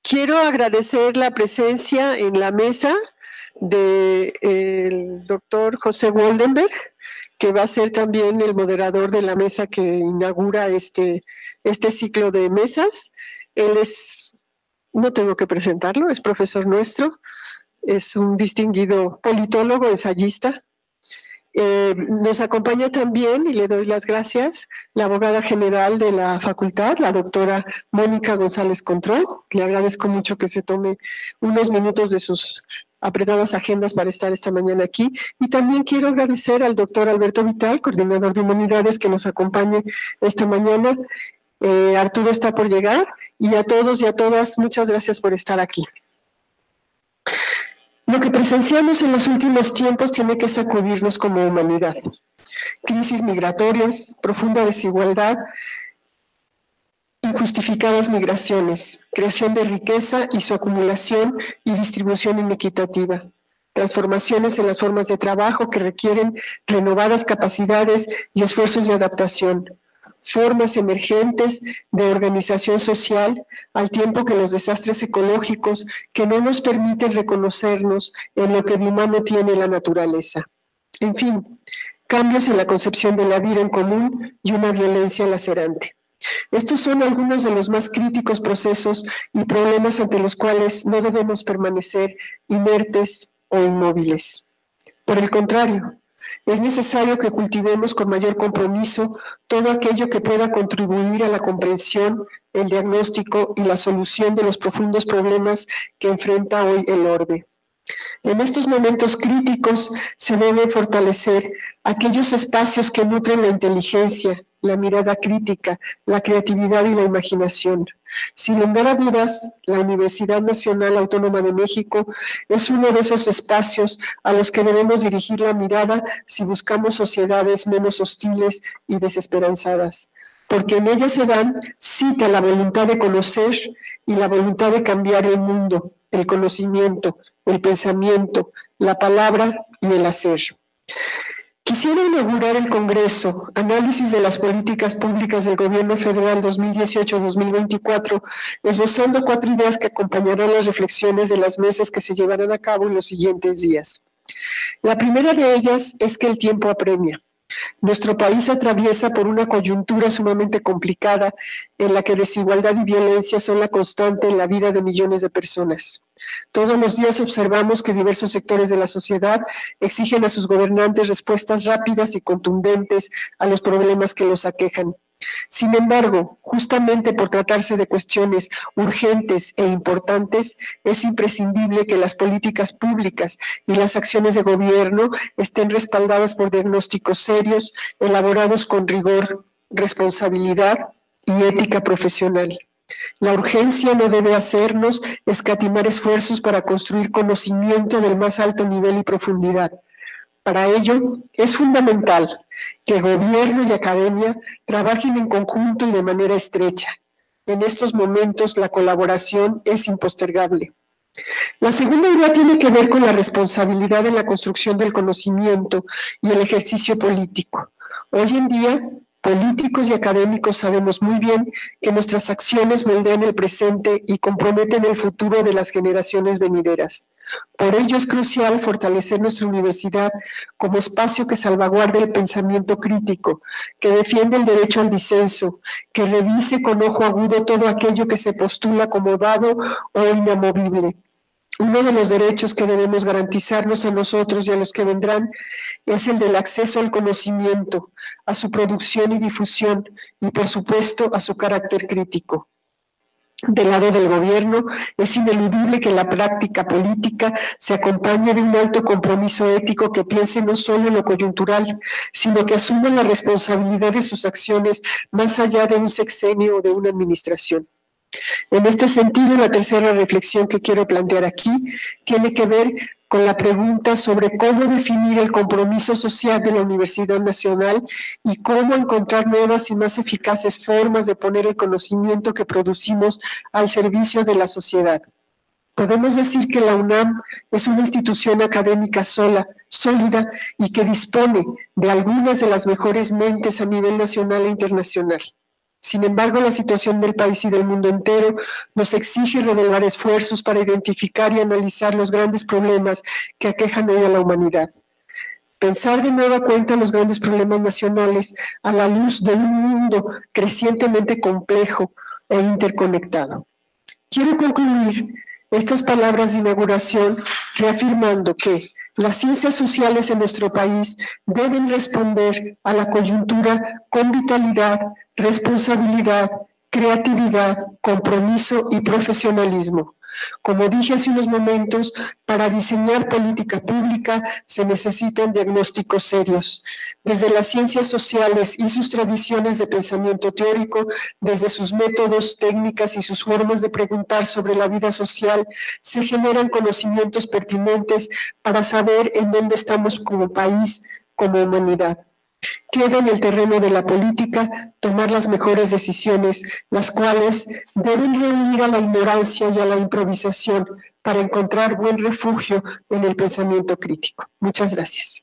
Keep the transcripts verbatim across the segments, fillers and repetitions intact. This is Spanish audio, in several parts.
Quiero agradecer la presencia en la mesa del doctor José Woldenberg, que va a ser también el moderador de la mesa que inaugura este, este ciclo de mesas. Él es, no tengo que presentarlo, es profesor nuestro, es un distinguido politólogo, ensayista. Eh, nos acompaña también, y le doy las gracias, la abogada general de la facultad, la doctora Mónica González Control. Le agradezco mucho que se tome unos minutos de sus apretadas agendas para estar esta mañana aquí. Y también quiero agradecer al doctor Alberto Vital, coordinador de humanidades, que nos acompañe esta mañana. Eh, Arturo está por llegar, y a todos y a todas, muchas gracias por estar aquí. Lo que presenciamos en los últimos tiempos tiene que sacudirnos como humanidad. Crisis migratorias, profunda desigualdad, injustificadas migraciones, creación de riqueza y su acumulación y distribución inequitativa, transformaciones en las formas de trabajo que requieren renovadas capacidades y esfuerzos de adaptación, formas emergentes de organización social, al tiempo que los desastres ecológicos que no nos permiten reconocernos en lo que de humano tiene la naturaleza. En fin, cambios en la concepción de la vida en común y una violencia lacerante. Estos son algunos de los más críticos procesos y problemas ante los cuales no debemos permanecer inertes o inmóviles. Por el contrario, es necesario que cultivemos con mayor compromiso todo aquello que pueda contribuir a la comprensión, el diagnóstico y la solución de los profundos problemas que enfrenta hoy el orbe. En estos momentos críticos se debe fortalecer aquellos espacios que nutren la inteligencia, la mirada crítica, la creatividad y la imaginación. Sin lugar a dudas, la Universidad Nacional Autónoma de México es uno de esos espacios a los que debemos dirigir la mirada si buscamos sociedades menos hostiles y desesperanzadas, porque en ellas se dan cita la voluntad de conocer y la voluntad de cambiar el mundo, el conocimiento, el pensamiento, la palabra y el hacer. Quisiera inaugurar el Congreso, Análisis de las Políticas Públicas del Gobierno Federal dos mil dieciocho a dos mil veinticuatro, esbozando cuatro ideas que acompañarán las reflexiones de las mesas que se llevarán a cabo en los siguientes días. La primera de ellas es que el tiempo apremia. Nuestro país atraviesa por una coyuntura sumamente complicada en la que desigualdad y violencia son la constante en la vida de millones de personas. Todos los días observamos que diversos sectores de la sociedad exigen a sus gobernantes respuestas rápidas y contundentes a los problemas que los aquejan. Sin embargo, justamente por tratarse de cuestiones urgentes e importantes, es imprescindible que las políticas públicas y las acciones de gobierno estén respaldadas por diagnósticos serios, elaborados con rigor, responsabilidad y ética profesional. La urgencia no debe hacernos escatimar esfuerzos para construir conocimiento del más alto nivel y profundidad. Para ello, es fundamental que gobierno y academia trabajen en conjunto y de manera estrecha. En estos momentos, la colaboración es impostergable. La segunda idea tiene que ver con la responsabilidad en la construcción del conocimiento y el ejercicio político. Hoy en día, políticos y académicos sabemos muy bien que nuestras acciones moldean el presente y comprometen el futuro de las generaciones venideras. Por ello es crucial fortalecer nuestra universidad como espacio que salvaguarde el pensamiento crítico, que defiende el derecho al disenso, que revise con ojo agudo todo aquello que se postula como dado o inamovible. Uno de los derechos que debemos garantizarnos a nosotros y a los que vendrán es el del acceso al conocimiento, a su producción y difusión y, por supuesto, a su carácter crítico. Del lado del gobierno, es ineludible que la práctica política se acompañe de un alto compromiso ético que piense no solo en lo coyuntural, sino que asuma la responsabilidad de sus acciones más allá de un sexenio o de una administración. En este sentido, la tercera reflexión que quiero plantear aquí tiene que ver con la pregunta sobre cómo definir el compromiso social de la Universidad Nacional y cómo encontrar nuevas y más eficaces formas de poner el conocimiento que producimos al servicio de la sociedad. Podemos decir que la UNAM es una institución académica sola, sólida y que dispone de algunas de las mejores mentes a nivel nacional e internacional. Sin embargo, la situación del país y del mundo entero nos exige redoblar esfuerzos para identificar y analizar los grandes problemas que aquejan hoy a la humanidad. Pensar de nueva cuenta los grandes problemas nacionales a la luz de un mundo crecientemente complejo e interconectado. Quiero concluir estas palabras de inauguración reafirmando que las ciencias sociales en nuestro país deben responder a la coyuntura con vitalidad, responsabilidad, creatividad, compromiso y profesionalismo. Como dije hace unos momentos, para diseñar política pública se necesitan diagnósticos serios. Desde las ciencias sociales y sus tradiciones de pensamiento teórico, desde sus métodos, técnicas y sus formas de preguntar sobre la vida social, se generan conocimientos pertinentes para saber en dónde estamos como país, como humanidad. Queda en el terreno de la política tomar las mejores decisiones, las cuales deben reunir a la ignorancia y a la improvisación para encontrar buen refugio en el pensamiento crítico. Muchas gracias.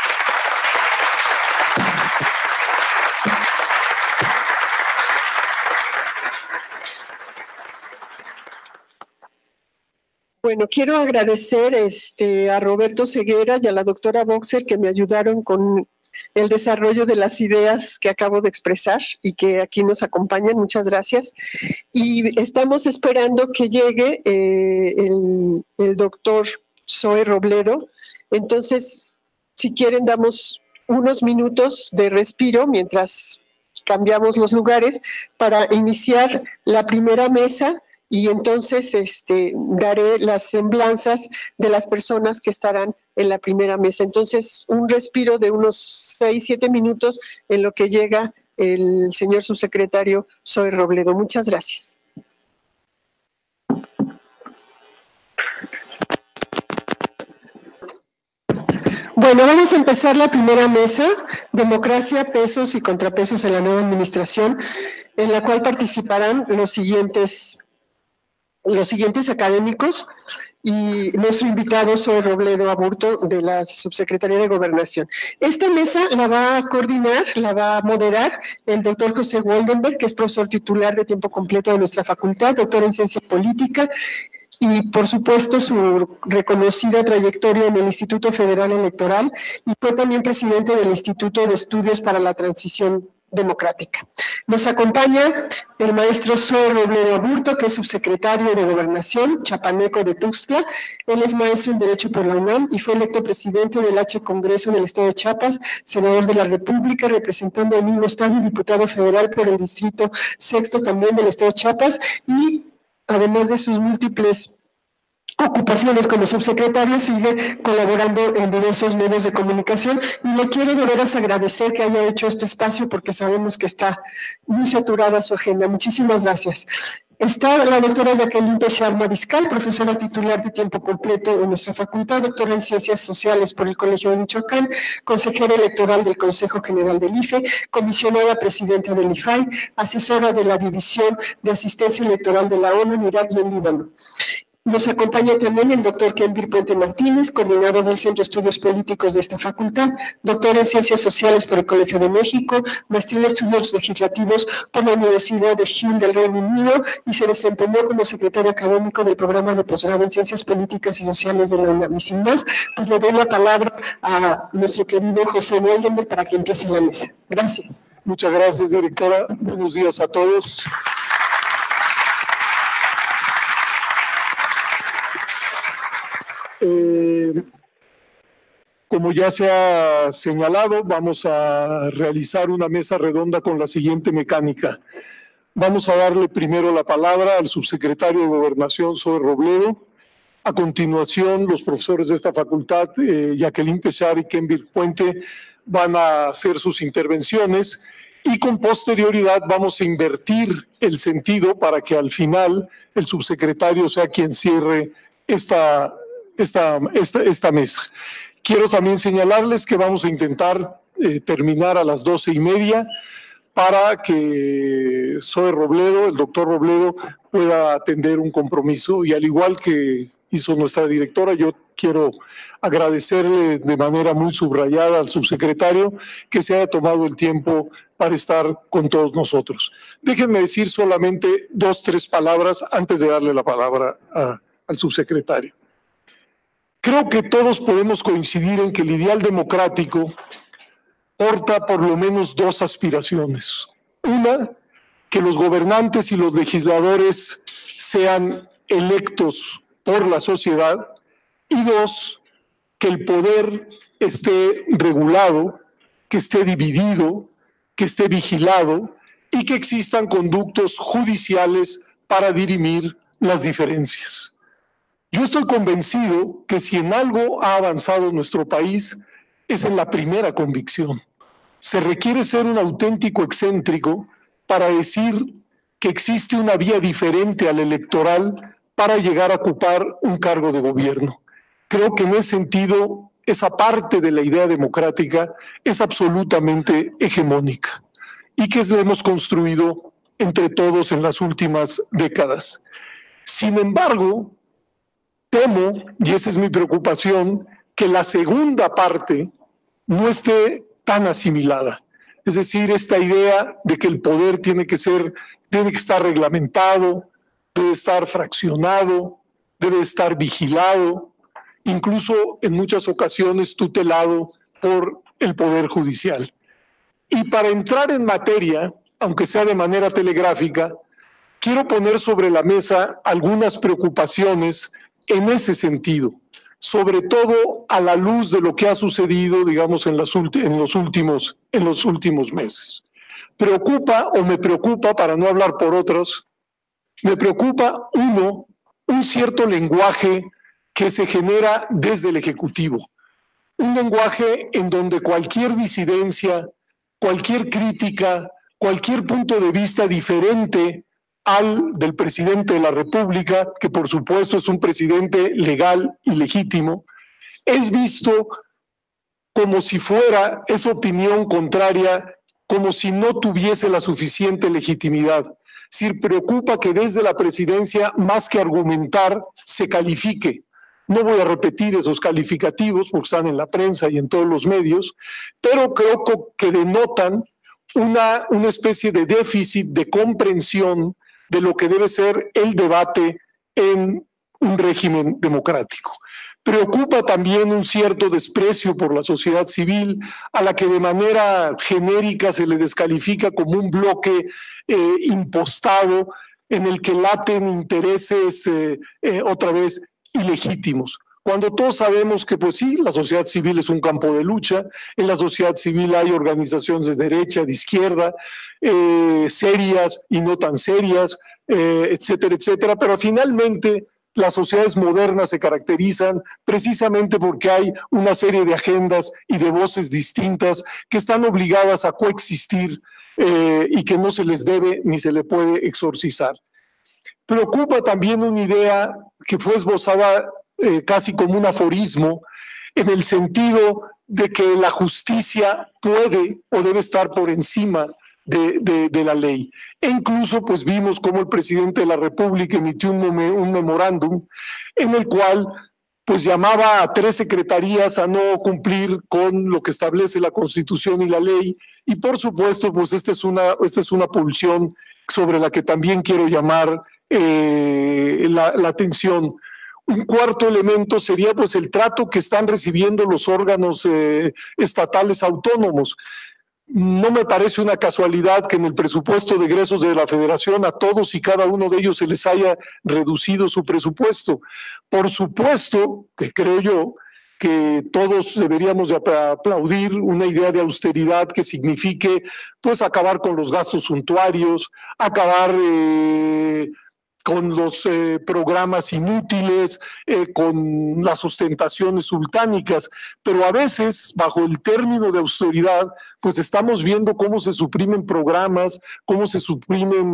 Bueno, quiero agradecer este, a Roberto Ceguera y a la doctora Boxer que me ayudaron con el desarrollo de las ideas que acabo de expresar y que aquí nos acompañan. Muchas gracias. Y estamos esperando que llegue eh, el, el doctor Zoe Robledo. Entonces, si quieren, damos unos minutos de respiro mientras cambiamos los lugares para iniciar la primera mesa. Y entonces este, daré las semblanzas de las personas que estarán en la primera mesa. Entonces, un respiro de unos seis, siete minutos en lo que llega el señor subsecretario Zoe Robledo. Muchas gracias. Bueno, vamos a empezar la primera mesa, Democracia, Pesos y Contrapesos en la Nueva Administración, en la cual participarán los siguientes los siguientes académicos y nuestro invitado Zoe Robledo Aburto de la Subsecretaría de Gobernación. Esta mesa la va a coordinar, la va a moderar el doctor José Goldenberg, que es profesor titular de tiempo completo de nuestra facultad, doctor en Ciencia Política, y por supuesto su reconocida trayectoria en el Instituto Federal Electoral, y fue también presidente del Instituto de Estudios para la Transición Democrática. Nos acompaña el maestro Zoe Robledo Aburto, que es subsecretario de Gobernación, chapaneco de Tuxtla. Él es maestro en Derecho por la UNAM y fue electo presidente del H Congreso del Estado de Chiapas, senador de la República, representando el mismo estado y diputado federal por el Distrito Sexto también del Estado de Chiapas, y además de sus múltiples ocupaciones como subsecretario, sigue colaborando en diversos medios de comunicación, y le quiero de veras agradecer que haya hecho este espacio porque sabemos que está muy saturada su agenda. Muchísimas gracias. Está la doctora Jacqueline Béchar Mariscal, profesora titular de tiempo completo en nuestra facultad, doctora en Ciencias Sociales por el Colegio de Michoacán, consejera electoral del Consejo General del I F E, comisionada presidenta del I F A I, asesora de la División de Asistencia Electoral de la ONU en Irak y en Líbano. Nos acompaña también el doctor Kenvir Puente Martínez, coordinador del Centro de Estudios Políticos de esta facultad, doctor en Ciencias Sociales por el Colegio de México, maestría en Estudios Legislativos por la Universidad de Hull del Reino Unido, y se desempeñó como secretario académico del programa de posgrado en Ciencias Políticas y Sociales de la UNAM. Y sin más, pues le doy la palabra a nuestro querido José Goldenberg para que empiece la mesa. Gracias. Muchas gracias, directora. Buenos días a todos. Eh, como ya se ha señalado, vamos a realizar una mesa redonda con la siguiente mecánica. Vamos a darle primero la palabra al subsecretario de Gobernación, Zoe Robledo. A continuación, los profesores de esta facultad, eh, Jacqueline Béchar y Kenvir Puente, van a hacer sus intervenciones, y con posterioridad vamos a invertir el sentido para que al final el subsecretario sea quien cierre esta Esta, esta, esta mesa. Quiero también señalarles que vamos a intentar eh, terminar a las doce y media para que Zoe Robledo, el doctor Robledo, pueda atender un compromiso, y al igual que hizo nuestra directora. Yo quiero agradecerle de manera muy subrayada al subsecretario que se haya tomado el tiempo para estar con todos nosotros. Déjenme decir solamente dos, tres palabras antes de darle la palabra a, al subsecretario. Creo que todos podemos coincidir en que el ideal democrático porta por lo menos dos aspiraciones. Una, que los gobernantes y los legisladores sean electos por la sociedad, y dos, que el poder esté regulado, que esté dividido, que esté vigilado y que existan conductos judiciales para dirimir las diferencias. Yo estoy convencido que si en algo ha avanzado nuestro país es en la primera convicción. Se requiere ser un auténtico excéntrico para decir que existe una vía diferente al electoral para llegar a ocupar un cargo de gobierno. Creo que en ese sentido, esa parte de la idea democrática es absolutamente hegemónica y que lo hemos construido entre todos en las últimas décadas. Sin embargo, temo, y esa es mi preocupación, que la segunda parte no esté tan asimilada. Es decir, esta idea de que el poder tiene que ser, tiene que estar reglamentado, debe estar fraccionado, debe estar vigilado, incluso en muchas ocasiones tutelado por el Poder Judicial. Y para entrar en materia, aunque sea de manera telegráfica, quiero poner sobre la mesa algunas preocupaciones en ese sentido, sobre todo a la luz de lo que ha sucedido, digamos, en, las en, los últimos, en los últimos meses. Preocupa, o me preocupa, para no hablar por otros, me preocupa, uno, un cierto lenguaje que se genera desde el Ejecutivo. Un lenguaje en donde cualquier disidencia, cualquier crítica, cualquier punto de vista diferente al del presidente de la República, que por supuesto es un presidente legal y legítimo, es visto como si fuera esa opinión contraria, como si no tuviese la suficiente legitimidad. Es decir, preocupa que desde la presidencia, más que argumentar, se califique. No voy a repetir esos calificativos porque están en la prensa y en todos los medios, pero creo que denotan una, una especie de déficit de comprensión de lo que debe ser el debate en un régimen democrático. Preocupa también un cierto desprecio por la sociedad civil, a la que de manera genérica se le descalifica como un bloque eh, impostado en el que laten intereses eh, eh, otra vez ilegítimos. Cuando todos sabemos que, pues sí, la sociedad civil es un campo de lucha, en la sociedad civil hay organizaciones de derecha, de izquierda, eh, serias y no tan serias, eh, etcétera, etcétera, pero finalmente las sociedades modernas se caracterizan precisamente porque hay una serie de agendas y de voces distintas que están obligadas a coexistir eh, y que no se les debe ni se le puede exorcizar. Preocupa también una idea que fue esbozada eh, casi como un aforismo, en el sentido de que la justicia puede o debe estar por encima de, de, de la ley. E incluso pues vimos cómo el presidente de la República emitió un, un memorándum en el cual pues llamaba a tres secretarías a no cumplir con lo que establece la Constitución y la ley, y por supuesto pues esta es una, esta es una pulsión sobre la que también quiero llamar eh, la, la atención. Un cuarto elemento sería pues el trato que están recibiendo los órganos eh, estatales autónomos. No me parece una casualidad que en el presupuesto de egresos de la Federación a todos y cada uno de ellos se les haya reducido su presupuesto. Por supuesto que creo yo que todos deberíamos de aplaudir una idea de austeridad que signifique pues acabar con los gastos suntuarios, acabar eh, con los eh, programas inútiles, eh, con las ostentaciones sultánicas, pero a veces, bajo el término de austeridad, pues estamos viendo cómo se suprimen programas, cómo se suprimen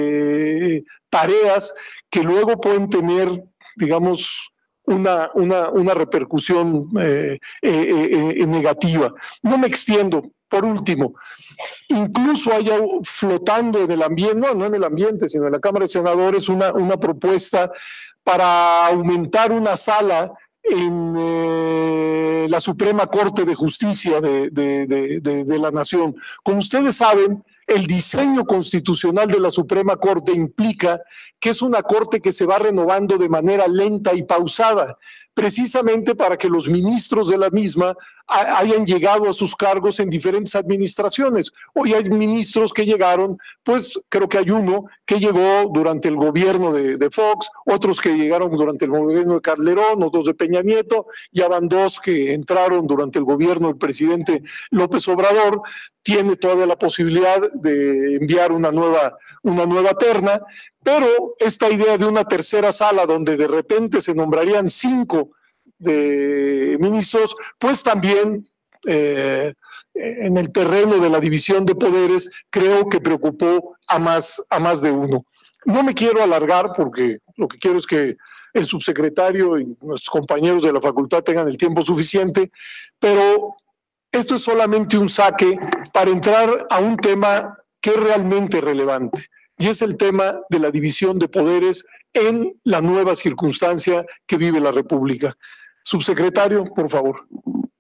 eh, tareas que luego pueden tener, digamos, una, una, una repercusión eh, eh, eh, negativa. No me extiendo. Por último, incluso haya flotando en el ambiente, no, no en el ambiente, sino en la Cámara de Senadores, una, una propuesta para aumentar una sala en eh, la Suprema Corte de Justicia de, de, de, de, de la Nación. Como ustedes saben, el diseño constitucional de la Suprema Corte implica que es una corte que se va renovando de manera lenta y pausada, precisamente para que los ministros de la misma hayan llegado a sus cargos en diferentes administraciones. Hoy hay ministros que llegaron, pues creo que hay uno que llegó durante el gobierno de, de Fox, otros que llegaron durante el gobierno de Calderón, otros de Peña Nieto, ya van dos que entraron durante el gobierno del presidente López Obrador. Tiene todavía la posibilidad de enviar una nueva, una nueva terna, pero esta idea de una tercera sala donde de repente se nombrarían cinco de ministros, pues también eh, en el terreno de la división de poderes creo que preocupó a más, a más de uno. No me quiero alargar porque lo que quiero es que el subsecretario y nuestros compañeros de la facultad tengan el tiempo suficiente, pero esto es solamente un saque para entrar a un tema que es realmente relevante, y es el tema de la división de poderes en la nueva circunstancia que vive la República. Subsecretario, por favor.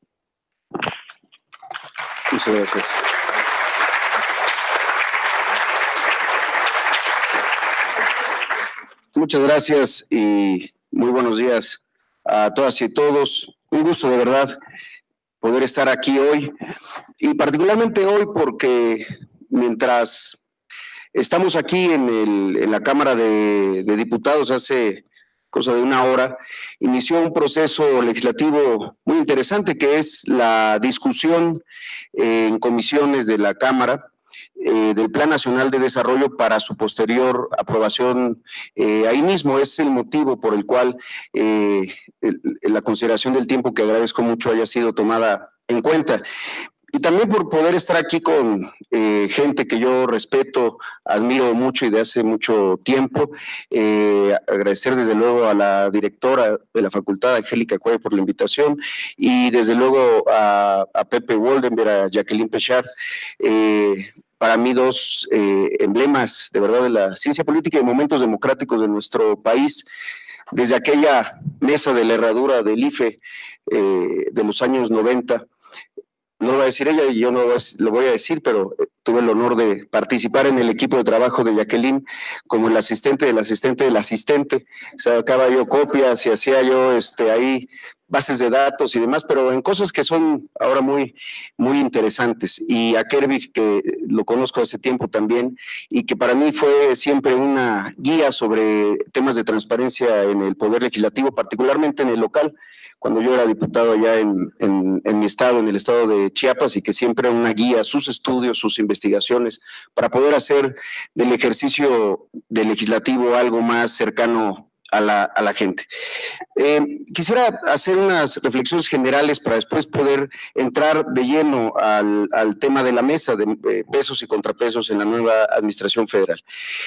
Muchas gracias. Muchas gracias y muy buenos días a todas y todos. Un gusto de verdad poder estar aquí hoy, y particularmente hoy porque mientras estamos aquí en, el, en la Cámara de, de Diputados hace cosa de una hora, inició un proceso legislativo muy interesante que es la discusión eh, en comisiones de la Cámara eh, del Plan Nacional de Desarrollo para su posterior aprobación eh, ahí mismo. Es el motivo por el cual eh, el, la consideración del tiempo, que agradezco mucho, haya sido tomada en cuenta. Y también por poder estar aquí con eh, gente que yo respeto, admiro mucho y de hace mucho tiempo. Eh, agradecer desde luego a la directora de la facultad, Angélica Cuellar, por la invitación, y desde luego a, a Pepe Woldenberg, a Jacqueline Pechard, eh, para mí dos eh, emblemas de verdad de la ciencia política y momentos democráticos de nuestro país. Desde aquella mesa de la herradura del I F E eh, de los años noventa, no lo va a decir ella y yo no lo voy a decir, pero tuve el honor de participar en el equipo de trabajo de Jacqueline como el asistente del asistente del asistente. Sacaba yo copias y hacía yo este, ahí bases de datos y demás, pero en cosas que son ahora muy, muy interesantes. Y a Kervig, que lo conozco hace tiempo también, y que para mí fue siempre una guía sobre temas de transparencia en el Poder Legislativo, particularmente en el local, cuando yo era diputado allá en, en, en mi estado, en el estado de Chiapas, y que siempre era una guía, sus estudios, sus investigaciones, para poder hacer del ejercicio del legislativo algo más cercano a la, a la gente. Eh, quisiera hacer unas reflexiones generales para después poder entrar de lleno al, al tema de la mesa de eh, pesos y contrapesos en la nueva administración federal.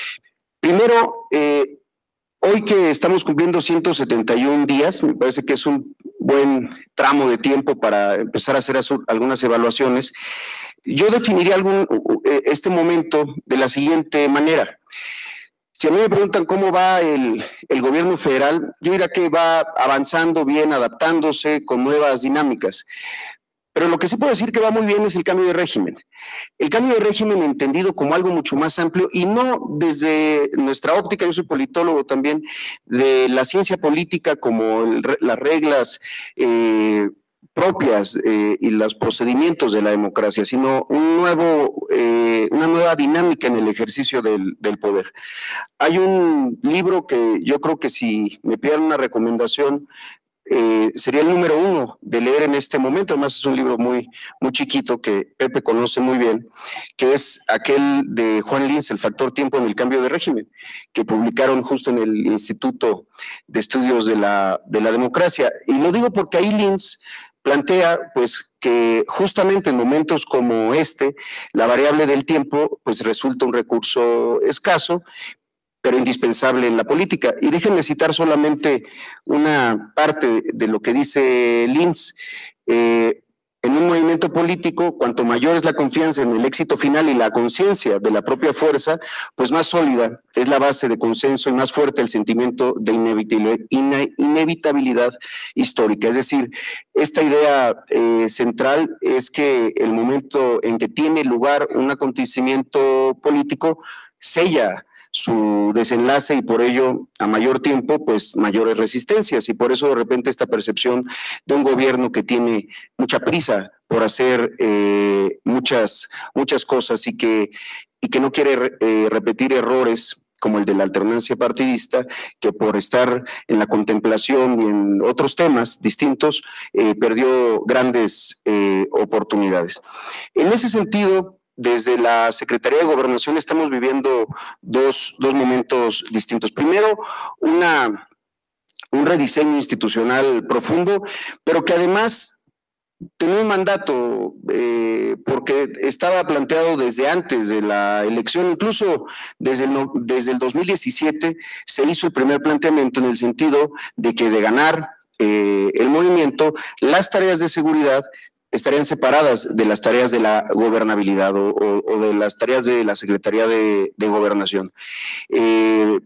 Primero, eh, hoy que estamos cumpliendo ciento setenta y un días, me parece que es un buen tramo de tiempo para empezar a hacer algunas evaluaciones. Yo definiría algún, este momento de la siguiente manera. Si a mí me preguntan cómo va el, el gobierno federal, yo diría que va avanzando bien, adaptándose con nuevas dinámicas. Pero lo que sí puedo decir que va muy bien es el cambio de régimen. El cambio de régimen entendido como algo mucho más amplio y no desde nuestra óptica, yo soy politólogo también, de la ciencia política como el, las reglas eh, propias eh, y los procedimientos de la democracia, sino un nuevo, eh, una nueva dinámica en el ejercicio del, del poder. Hay un libro que yo creo que si me pidieran una recomendación, Eh, sería el número uno de leer en este momento. Además es un libro muy, muy chiquito que Pepe conoce muy bien, que es aquel de Juan Linz, El factor tiempo en el cambio de régimen, que publicaron justo en el Instituto de Estudios de la, de la Democracia. Y lo digo porque ahí Linz plantea pues que justamente en momentos como este, la variable del tiempo pues resulta un recurso escaso, pero indispensable en la política. Y déjenme citar solamente una parte de lo que dice Linz. Eh, En un movimiento político, cuanto mayor es la confianza en el éxito final y la conciencia de la propia fuerza, pues más sólida es la base de consenso y más fuerte el sentimiento de inevitabilidad histórica. Es decir, esta idea eh, central es que el momento en que tiene lugar un acontecimiento político sella su desenlace y por ello a mayor tiempo pues mayores resistencias, y por eso de repente esta percepción de un gobierno que tiene mucha prisa por hacer eh, muchas, muchas cosas y que, y que no quiere eh, repetir errores como el de la alternancia partidista, que por estar en la contemplación y en otros temas distintos eh, perdió grandes eh, oportunidades. En ese sentido, desde la Secretaría de Gobernación estamos viviendo dos, dos momentos distintos. Primero, una, un rediseño institucional profundo, pero que además tenía un mandato, eh, porque estaba planteado desde antes de la elección, incluso desde el, desde el dos mil diecisiete se hizo el primer planteamiento en el sentido de que de ganar eh, el movimiento, las tareas de seguridad estarían separadas de las tareas de la gobernabilidad o, o, o de las tareas de la Secretaría de, de Gobernación. Eh,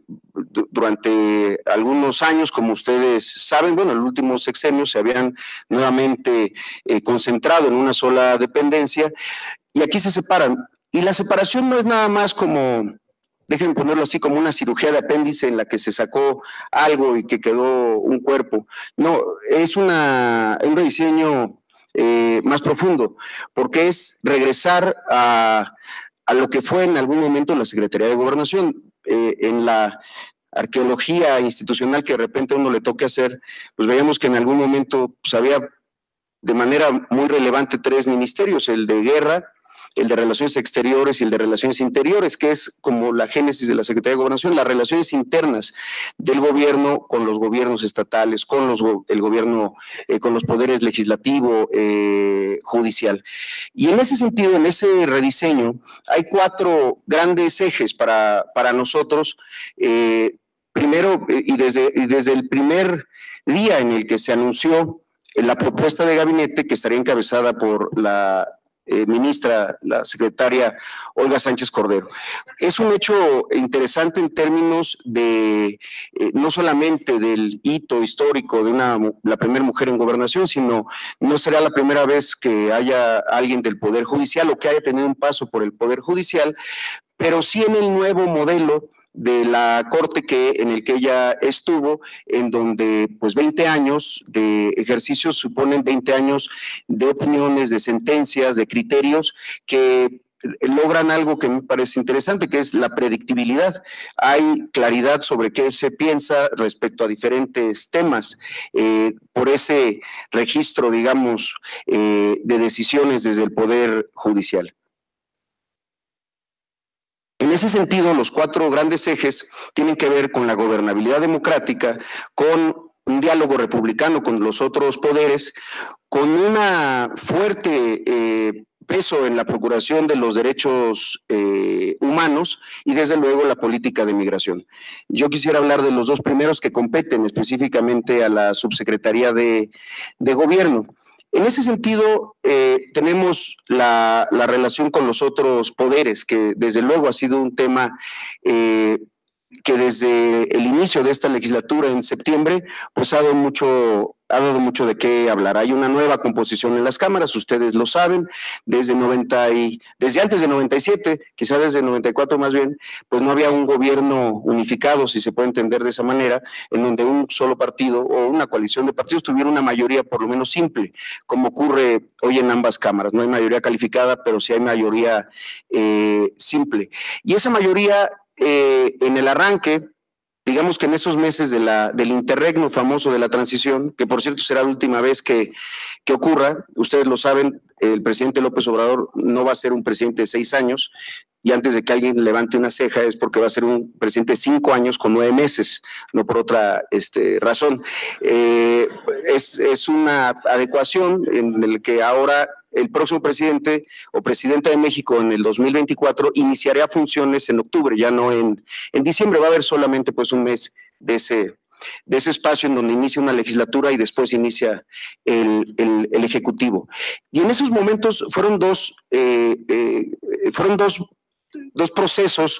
durante algunos años, como ustedes saben, bueno, en el último sexenio se habían nuevamente eh, concentrado en una sola dependencia y aquí se separan. Y la separación no es nada más como, déjenme ponerlo así, como una cirugía de apéndice en la que se sacó algo y que quedó un cuerpo. No, es una, un rediseño Eh, más profundo, porque es regresar a, a lo que fue en algún momento la Secretaría de Gobernación. Eh, en la arqueología institucional que de repente a uno le toque hacer, pues veíamos que en algún momento pues, había de manera muy relevante tres ministerios, el de Guerra, el de Relaciones Exteriores y el de Relaciones Interiores, que es como la génesis de la Secretaría de Gobernación, las relaciones internas del gobierno con los gobiernos estatales, con los, el gobierno, eh, con los poderes legislativo, eh, judicial. Y en ese sentido, en ese rediseño, hay cuatro grandes ejes para, para nosotros. Eh, primero, y desde, y desde el primer día en el que se anunció la propuesta de gabinete, que estaría encabezada por la Eh, ministra, la secretaria Olga Sánchez Cordero. Es un hecho interesante en términos de, eh, no solamente del hito histórico de una, la primera mujer en gobernación, sino no será la primera vez que haya alguien del Poder Judicial o que haya tenido un paso por el Poder Judicial, pero sí en el nuevo modelo de la corte que, en el que ella estuvo, en donde pues veinte años de ejercicio suponen veinte años de opiniones, de sentencias, de criterios que logran algo que me parece interesante, que es la predictibilidad. Hay claridad sobre qué se piensa respecto a diferentes temas, eh, por ese registro, digamos, eh, de decisiones desde el Poder Judicial. En ese sentido, los cuatro grandes ejes tienen que ver con la gobernabilidad democrática, con un diálogo republicano con los otros poderes, con una fuerte eh, peso en la procuración de los derechos eh, humanos y desde luego la política de migración. Yo quisiera hablar de los dos primeros que competen específicamente a la Subsecretaría de, de Gobierno. En ese sentido, eh, tenemos la, la relación con los otros poderes, que desde luego ha sido un tema eh, que desde el inicio de esta legislatura en septiembre, pues ha dado mucho, ha dado mucho de qué hablar. Hay una nueva composición en las cámaras, ustedes lo saben, desde noventa y, desde antes de noventa y siete, quizá desde noventa y cuatro más bien, pues no había un gobierno unificado, si se puede entender de esa manera, en donde un solo partido o una coalición de partidos tuviera una mayoría por lo menos simple, como ocurre hoy en ambas cámaras. No hay mayoría calificada, pero sí hay mayoría eh, simple. Y esa mayoría Eh, en el arranque, digamos que en esos meses de la, del interregno famoso de la transición, que por cierto será la última vez que, que ocurra, ustedes lo saben, el presidente López Obrador no va a ser un presidente de seis años, y antes de que alguien levante una ceja es porque va a ser un presidente de cinco años con nueve meses, no por otra este, razón. Eh, es, es una adecuación en el que ahora el próximo presidente o presidenta de México en el dos mil veinticuatro iniciará funciones en octubre, ya no en, en diciembre. Va a haber solamente pues un mes de ese, de ese espacio en donde inicia una legislatura y después inicia el, el, el Ejecutivo. Y en esos momentos fueron dos, eh, eh, fueron dos, dos procesos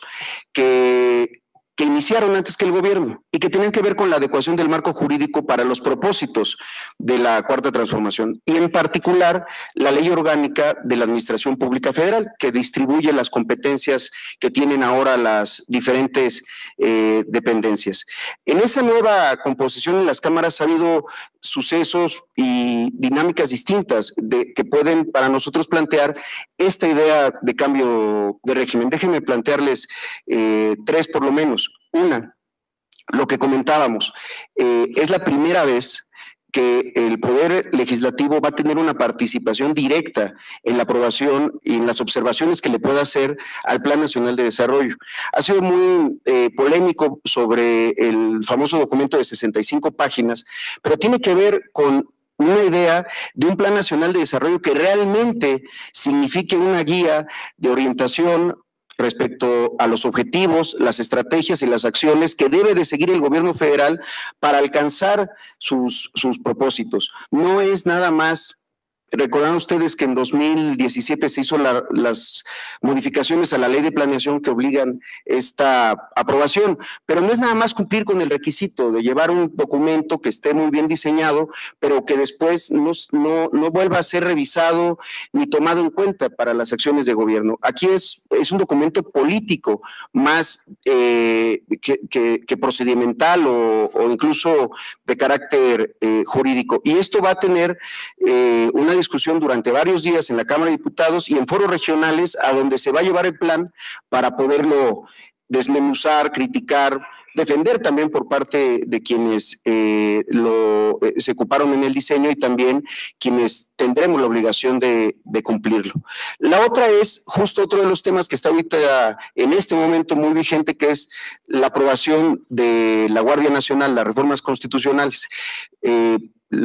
que que iniciaron antes que el gobierno y que tenían que ver con la adecuación del marco jurídico para los propósitos de la Cuarta Transformación y en particular la Ley Orgánica de la Administración Pública Federal que distribuye las competencias que tienen ahora las diferentes eh, dependencias. En esa nueva composición en las cámaras ha habido sucesos y dinámicas distintas de, que pueden para nosotros plantear esta idea de cambio de régimen. Déjenme plantearles eh, tres por lo menos. Una, lo que comentábamos, eh, es la primera vez que el Poder Legislativo va a tener una participación directa en la aprobación y en las observaciones que le pueda hacer al Plan Nacional de Desarrollo. Ha sido muy eh, polémico sobre el famoso documento de sesenta y cinco páginas, pero tiene que ver con una idea de un Plan Nacional de Desarrollo que realmente signifique una guía de orientación respecto a los objetivos, las estrategias y las acciones que debe de seguir el gobierno federal para alcanzar sus, sus propósitos. No es nada más. Recordarán ustedes que en dos mil diecisiete se hizo la, las modificaciones a la ley de planeación que obligan esta aprobación, pero no es nada más cumplir con el requisito de llevar un documento que esté muy bien diseñado, pero que después no, no, no vuelva a ser revisado ni tomado en cuenta para las acciones de gobierno. Aquí es, es un documento político más eh, que, que, que procedimental o, o incluso de carácter eh, jurídico. Y esto va a tener eh, una discusión durante varios días en la Cámara de Diputados y en foros regionales a donde se va a llevar el plan para poderlo desmenuzar, criticar, defender también por parte de quienes eh, lo, eh, se ocuparon en el diseño y también quienes tendremos la obligación de, de cumplirlo. La otra es justo otro de los temas que está ahorita en este momento muy vigente, que es la aprobación de la Guardia Nacional, las reformas constitucionales. Eh,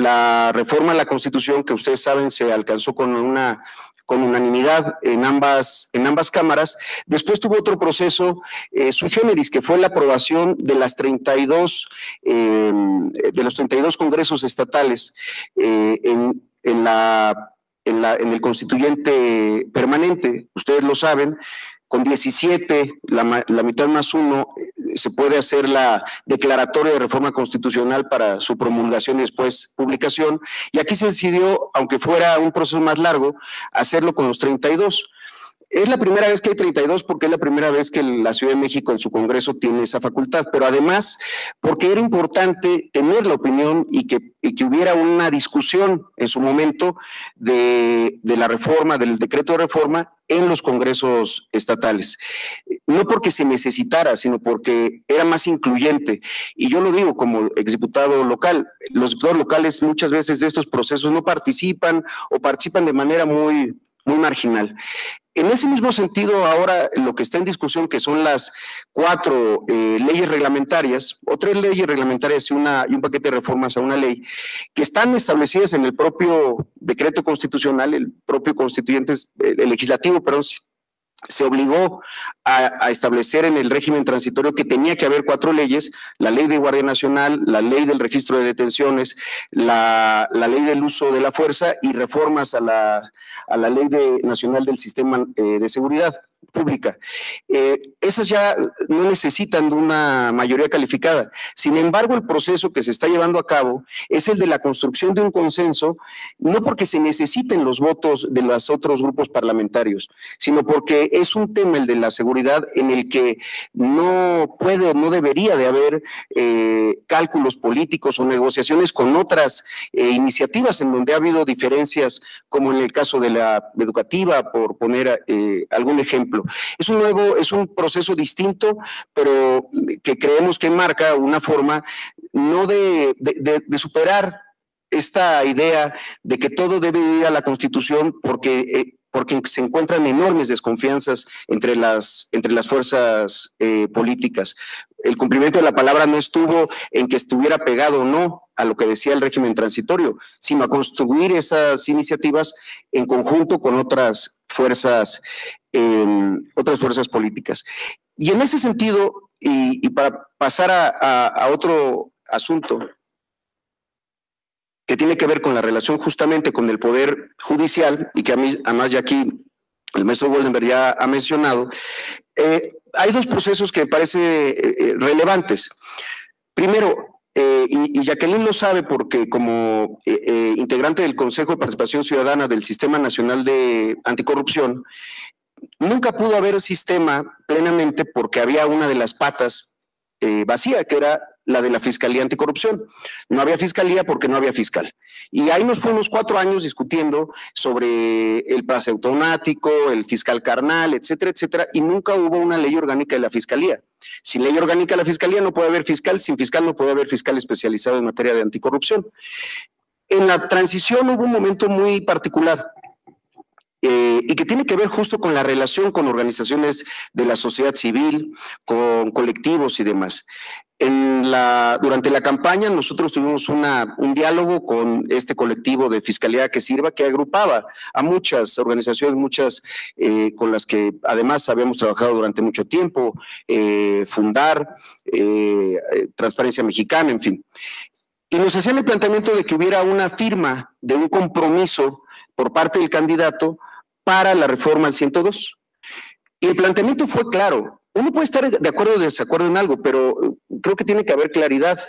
La reforma a la Constitución, que ustedes saben, se alcanzó con una con unanimidad en ambas, en ambas cámaras. Después tuvo otro proceso eh, sui generis, que fue la aprobación de las treinta y dos, eh, de los treinta y dos congresos estatales eh, en, en, la, en, la, en el constituyente permanente. Ustedes lo saben, con diecisiete, la, la mitad más uno, se puede hacer la declaratoria de reforma constitucional para su promulgación y después publicación, y aquí se decidió, aunque fuera un proceso más largo, hacerlo con los treinta y dos. Es la primera vez que hay treinta y dos porque es la primera vez que la Ciudad de México en su Congreso tiene esa facultad, pero además porque era importante tener la opinión y que, y que hubiera una discusión en su momento de, de la reforma, del decreto de reforma en los congresos estatales. No porque se necesitara, sino porque era más incluyente. Y yo lo digo como exdiputado local, los diputados locales muchas veces de estos procesos no participan o participan de manera muy, muy marginal. En ese mismo sentido, ahora lo que está en discusión, que son las cuatro eh, leyes reglamentarias, o tres leyes reglamentarias y, una, y un paquete de reformas a una ley, que están establecidas en el propio decreto constitucional, el propio constituyente, el legislativo, perdón, se obligó a, a establecer en el régimen transitorio que tenía que haber cuatro leyes: la ley de Guardia Nacional, la ley del registro de detenciones, la, la ley del uso de la fuerza y reformas a la, a la ley de, nacional del sistema eh, de seguridad pública. Eh, esas ya no necesitan de una mayoría calificada. Sin embargo, el proceso que se está llevando a cabo es el de la construcción de un consenso, no porque se necesiten los votos de los otros grupos parlamentarios, sino porque es un tema, el de la seguridad, en el que no puede o no debería de haber eh, cálculos políticos o negociaciones con otras eh, iniciativas en donde ha habido diferencias, como en el caso de la educativa, por poner eh, algún ejemplo. Es un nuevo, es un proceso distinto, pero que creemos que marca una forma no de, de, de, de superar esta idea de que todo debe ir a la Constitución porque, eh, porque se encuentran enormes desconfianzas entre las, entre las fuerzas eh, políticas. El cumplimiento de la palabra no estuvo en que estuviera pegado o no a lo que decía el régimen transitorio, sino a construir esas iniciativas en conjunto con otras fuerzas, eh, otras fuerzas políticas. Y en ese sentido, y, y para pasar a, a, a otro asunto que tiene que ver con la relación justamente con el Poder Judicial, y que a mí, además ya aquí el maestro Goldenberg ya ha mencionado, eh, hay dos procesos que me parecen eh, relevantes. Primero, eh, y, y Jacqueline lo sabe porque como eh, eh, integrante del Consejo de Participación Ciudadana del Sistema Nacional de Anticorrupción, nunca pudo haber sistema plenamente porque había una de las patas eh, vacía, que era la de la Fiscalía Anticorrupción. No había fiscalía porque no había fiscal. Y ahí nos fuimos cuatro años discutiendo sobre el pase automático, el fiscal carnal, etcétera, etcétera, y nunca hubo una ley orgánica de la Fiscalía. Sin ley orgánica de la Fiscalía no puede haber fiscal, sin fiscal no puede haber fiscal especializado en materia de anticorrupción. En la transición hubo un momento muy particular, Eh, y que tiene que ver justo con la relación con organizaciones de la sociedad civil, con colectivos y demás. En la, durante la campaña nosotros tuvimos una, un diálogo con este colectivo de Fiscalía que Sirva, que agrupaba a muchas organizaciones, muchas eh, con las que además habíamos trabajado durante mucho tiempo, eh, Fundar, eh, Transparencia Mexicana, en fin. Y nos hacían el planteamiento de que hubiera una firma de un compromiso por parte del candidato para la reforma al ciento dos. Y el planteamiento fue claro. Uno puede estar de acuerdo o desacuerdo en algo, pero creo que tiene que haber claridad.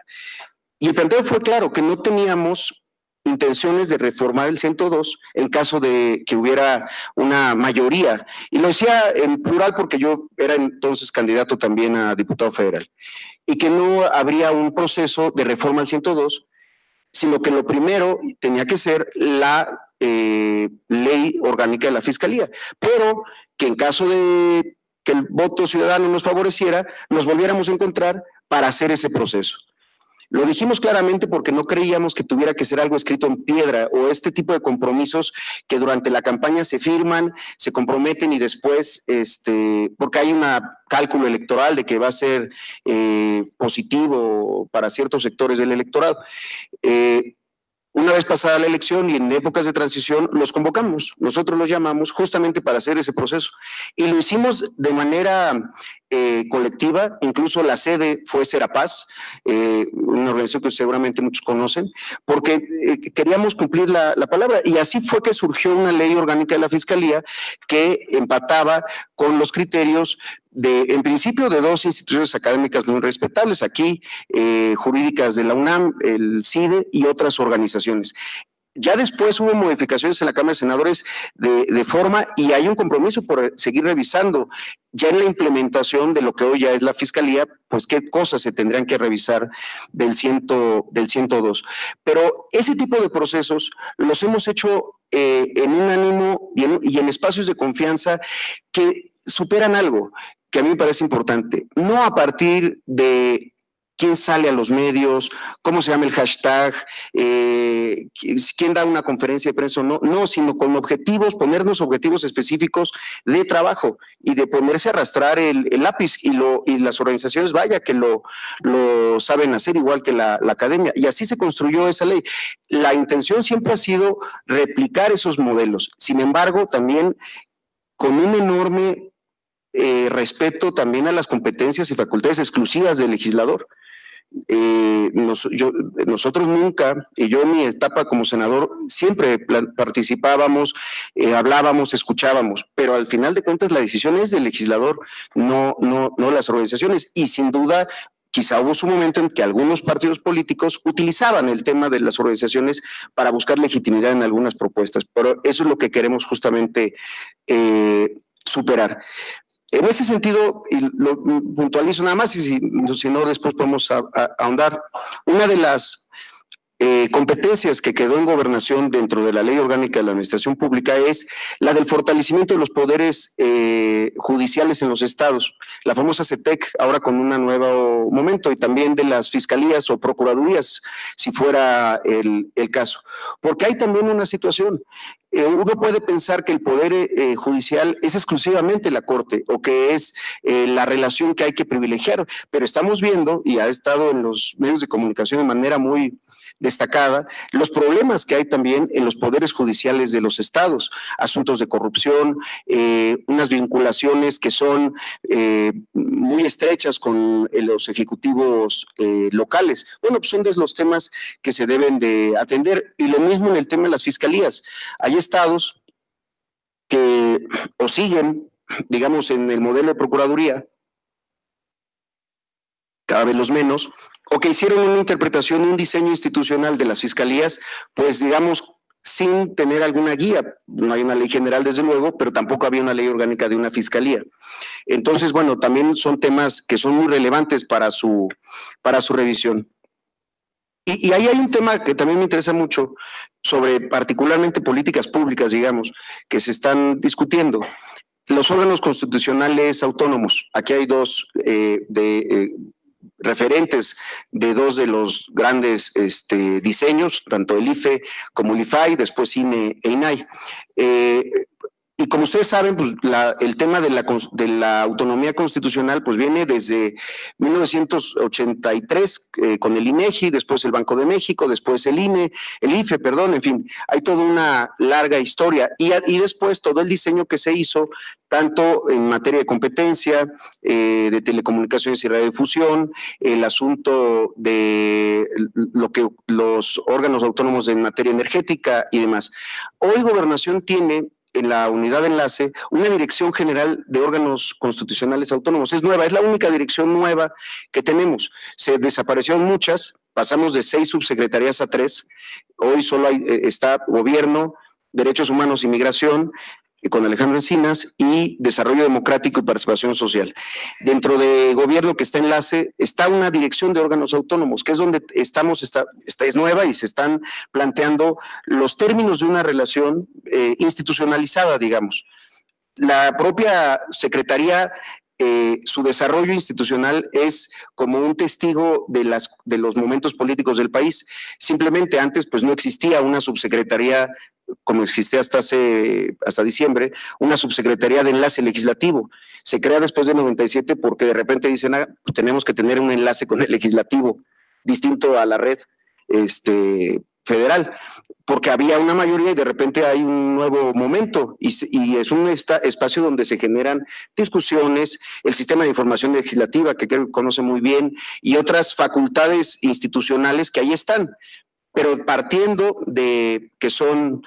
Y el planteamiento fue claro, que no teníamos intenciones de reformar el ciento dos en caso de que hubiera una mayoría. Y lo decía en plural porque yo era entonces candidato también a diputado federal. Y que no habría un proceso de reforma al ciento dos, sino que lo primero tenía que ser la eh, ley orgánica de la Fiscalía, pero que en caso de que el voto ciudadano nos favoreciera, nos volviéramos a encontrar para hacer ese proceso. Lo dijimos claramente porque no creíamos que tuviera que ser algo escrito en piedra o este tipo de compromisos que durante la campaña se firman, se comprometen y después, este, porque hay un cálculo electoral de que va a ser eh, positivo para ciertos sectores del electorado. Eh, Una vez pasada la elección y en épocas de transición los convocamos, nosotros los llamamos justamente para hacer ese proceso y lo hicimos de manera eh, colectiva, incluso la sede fue Serapaz, eh, una organización que seguramente muchos conocen, porque eh, queríamos cumplir la, la palabra y así fue que surgió una ley orgánica de la Fiscalía que empataba con los criterios de, en principio, de dos instituciones académicas muy respetables, aquí eh, jurídicas de la UNAM, el CIDE y otras organizaciones. Ya después hubo modificaciones en la Cámara de Senadores de, de forma y hay un compromiso por seguir revisando ya en la implementación de lo que hoy ya es la Fiscalía, pues qué cosas se tendrían que revisar del, ciento, del ciento dos. Pero ese tipo de procesos los hemos hecho eh, en un ánimo y en, y en espacios de confianza que superan algo que a mí me parece importante, no a partir de quién sale a los medios, cómo se llama el hashtag, eh, quién da una conferencia de prensa o no, no, sino con objetivos, ponernos objetivos específicos de trabajo y de ponerse a arrastrar el, el lápiz y, lo, y las organizaciones, vaya, que lo, lo saben hacer igual que la, la academia. Y así se construyó esa ley. La intención siempre ha sido replicar esos modelos. Sin embargo, también con un enorme eh, respeto también a las competencias y facultades exclusivas del legislador. Eh, nos, yo, nosotros nunca, y yo en mi etapa como senador, siempre participábamos, eh, hablábamos, escuchábamos, pero al final de cuentas la decisión es del legislador, no, no, no las organizaciones, y sin duda quizá hubo su momento en que algunos partidos políticos utilizaban el tema de las organizaciones para buscar legitimidad en algunas propuestas, pero eso es lo que queremos justamente eh, superar. En ese sentido, y lo puntualizo nada más, y si, si no después podemos a, a, ahondar, una de las eh, competencias que quedó en gobernación dentro de la Ley Orgánica de la Administración Pública es la del fortalecimiento de los poderes eh, judiciales en los estados, la famosa CETEC, ahora con un nuevo momento, y también de las fiscalías o procuradurías, si fuera el, el caso. Porque hay también una situación. Eh, uno puede pensar que el poder eh, judicial es exclusivamente la Corte o que es eh, la relación que hay que privilegiar, pero estamos viendo, y ha estado en los medios de comunicación de manera muy destacada, los problemas que hay también en los poderes judiciales de los estados, asuntos de corrupción, eh, unas vinculaciones que son eh, muy estrechas con eh, los ejecutivos eh, locales. Bueno, pues son de los temas que se deben de atender, y lo mismo en el tema de las fiscalías. Hay estados que o siguen, digamos, en el modelo de procuraduría, cada vez los menos, o que hicieron una interpretación, un diseño institucional de las fiscalías, pues digamos, sin tener alguna guía. No hay una ley general, desde luego, pero tampoco había una ley orgánica de una fiscalía. Entonces, bueno, también son temas que son muy relevantes para su, para su revisión. Y, y ahí hay un tema que también me interesa mucho, sobre particularmente políticas públicas, digamos, que se están discutiendo. Los órganos constitucionales autónomos. Aquí hay dos eh, de... Eh, referentes de dos de los grandes este, diseños, tanto el I F E como el I F A I, después I N E e I N A I. Eh, y como ustedes saben, pues la, el tema de la, de la autonomía constitucional pues viene desde mil novecientos ochenta y tres eh, con el INEGI, después el Banco de México, después el I N E, el I F E, perdón, en fin, hay toda una larga historia. Y, y después todo el diseño que se hizo, tanto en materia de competencia, eh, de telecomunicaciones y radiodifusión, el asunto de lo que los órganos autónomos en materia energética y demás. Hoy Gobernación tiene en la unidad de enlace una dirección general de órganos constitucionales autónomos. Es nueva, es la única dirección nueva que tenemos. Se desaparecieron muchas, pasamos de seis subsecretarías a tres. Hoy solo hay, está Gobierno, Derechos Humanos y Migración, con Alejandro Encinas, y Desarrollo Democrático y Participación Social. Dentro de Gobierno, que está enlace, está una dirección de órganos autónomos, que es donde estamos, está, está es nueva y se están planteando los términos de una relación eh, institucionalizada, digamos. La propia Secretaría, eh, su desarrollo institucional es como un testigo de, las, de los momentos políticos del país. Simplemente antes pues no existía una subsecretaría, como existía hasta hace, hasta diciembre, una subsecretaría de enlace legislativo. Se crea después de noventa y siete porque de repente dicen, ah, pues tenemos que tener un enlace con el legislativo, distinto a la red este, federal, porque había una mayoría y de repente hay un nuevo momento y, y es un esta, espacio donde se generan discusiones, el sistema de información legislativa que creo que conoce muy bien y otras facultades institucionales que ahí están, pero partiendo de que son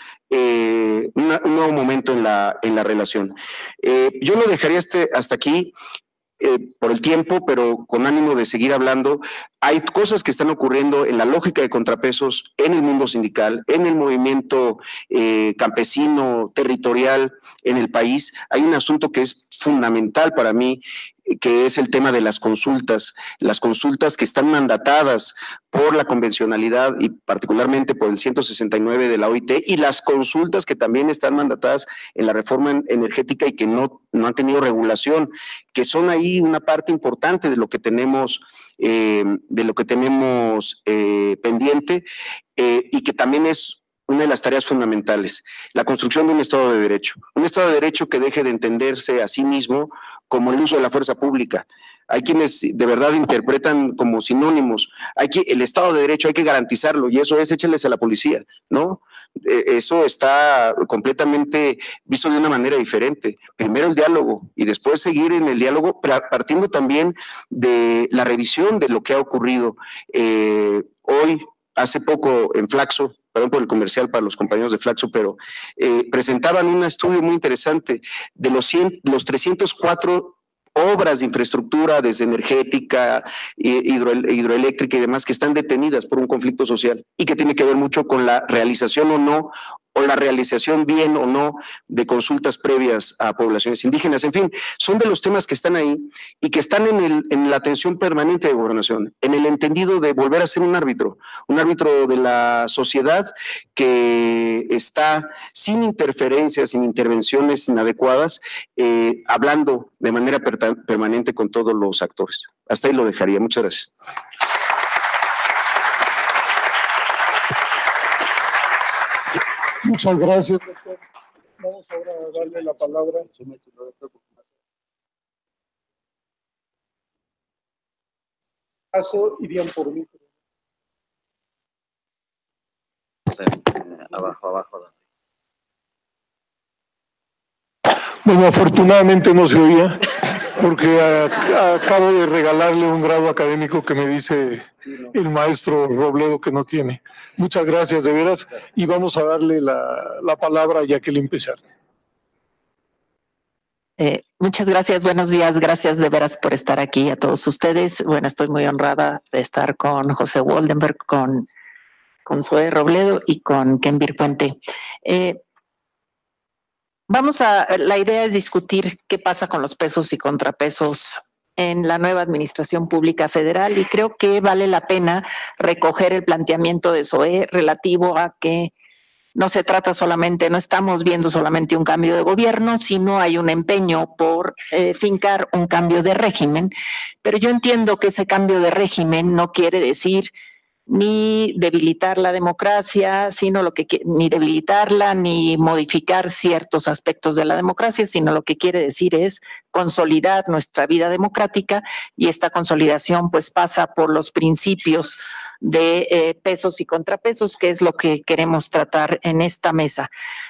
eh, una, un nuevo momento en la, en la relación. Eh, yo lo dejaría este, hasta aquí eh, por el tiempo, pero con ánimo de seguir hablando. Hay cosas que están ocurriendo en la lógica de contrapesos, en el mundo sindical, en el movimiento eh, campesino, territorial en el país. Hay un asunto que es fundamental para mí, que es el tema de las consultas, las consultas que están mandatadas por la convencionalidad y particularmente por el ciento sesenta y nueve de la O I T, y las consultas que también están mandatadas en la reforma energética y que no, no han tenido regulación, que son ahí una parte importante de lo que tenemos, eh, de lo que tenemos eh, pendiente eh, y que también es una de las tareas fundamentales, la construcción de un Estado de Derecho, un Estado de Derecho que deje de entenderse a sí mismo como el uso de la fuerza pública. Hay quienes de verdad interpretan como sinónimos, hay que, el Estado de Derecho hay que garantizarlo y eso es écheles a la policía, ¿no? Eso está completamente visto de una manera diferente. Primero el diálogo y después seguir en el diálogo, partiendo también de la revisión de lo que ha ocurrido. Eh, hoy, hace poco en Flaxo, perdón por el comercial para los compañeros de Flaxo, pero eh, presentaban un estudio muy interesante de los, cien, los trescientos cuatro obras de infraestructura, desde energética, hidro, hidroeléctrica y demás, que están detenidas por un conflicto social y que tiene que ver mucho con la realización o no, o la realización bien o no de consultas previas a poblaciones indígenas. En fin, son de los temas que están ahí y que están en, el, en la atención permanente de Gobernación, en el entendido de volver a ser un árbitro, un árbitro de la sociedad que está sin interferencias, sin intervenciones inadecuadas, eh, hablando de manera per permanente con todos los actores. Hasta ahí lo dejaría. Muchas gracias. Muchas gracias, doctor. Vamos ahora a darle la palabra. Caso irían por mí. Abajo, abajo. Bueno, afortunadamente no se oía, porque a, a, acabo de regalarle un grado académico que me dice el maestro Robledo que no tiene. Muchas gracias, de veras, y vamos a darle la, la palabra a Jacqueline Pizarro. Eh, muchas gracias, buenos días, gracias de veras por estar aquí a todos ustedes. Bueno, estoy muy honrada de estar con José Woldenberg, con, con Zoe Robledo y con Kenvir Puente. Eh, vamos a, la idea es discutir qué pasa con los pesos y contrapesos en la nueva administración pública federal, y creo que vale la pena recoger el planteamiento de Zoe relativo a que no se trata solamente, no estamos viendo solamente un cambio de gobierno, sino hay un empeño por eh, fincar un cambio de régimen. Pero yo entiendo que ese cambio de régimen no quiere decir ni debilitar la democracia, sino lo que ni debilitarla, ni modificar ciertos aspectos de la democracia, sino lo que quiere decir es consolidar nuestra vida democrática, y esta consolidación pues pasa por los principios de eh, pesos y contrapesos, que es lo que queremos tratar en esta mesa.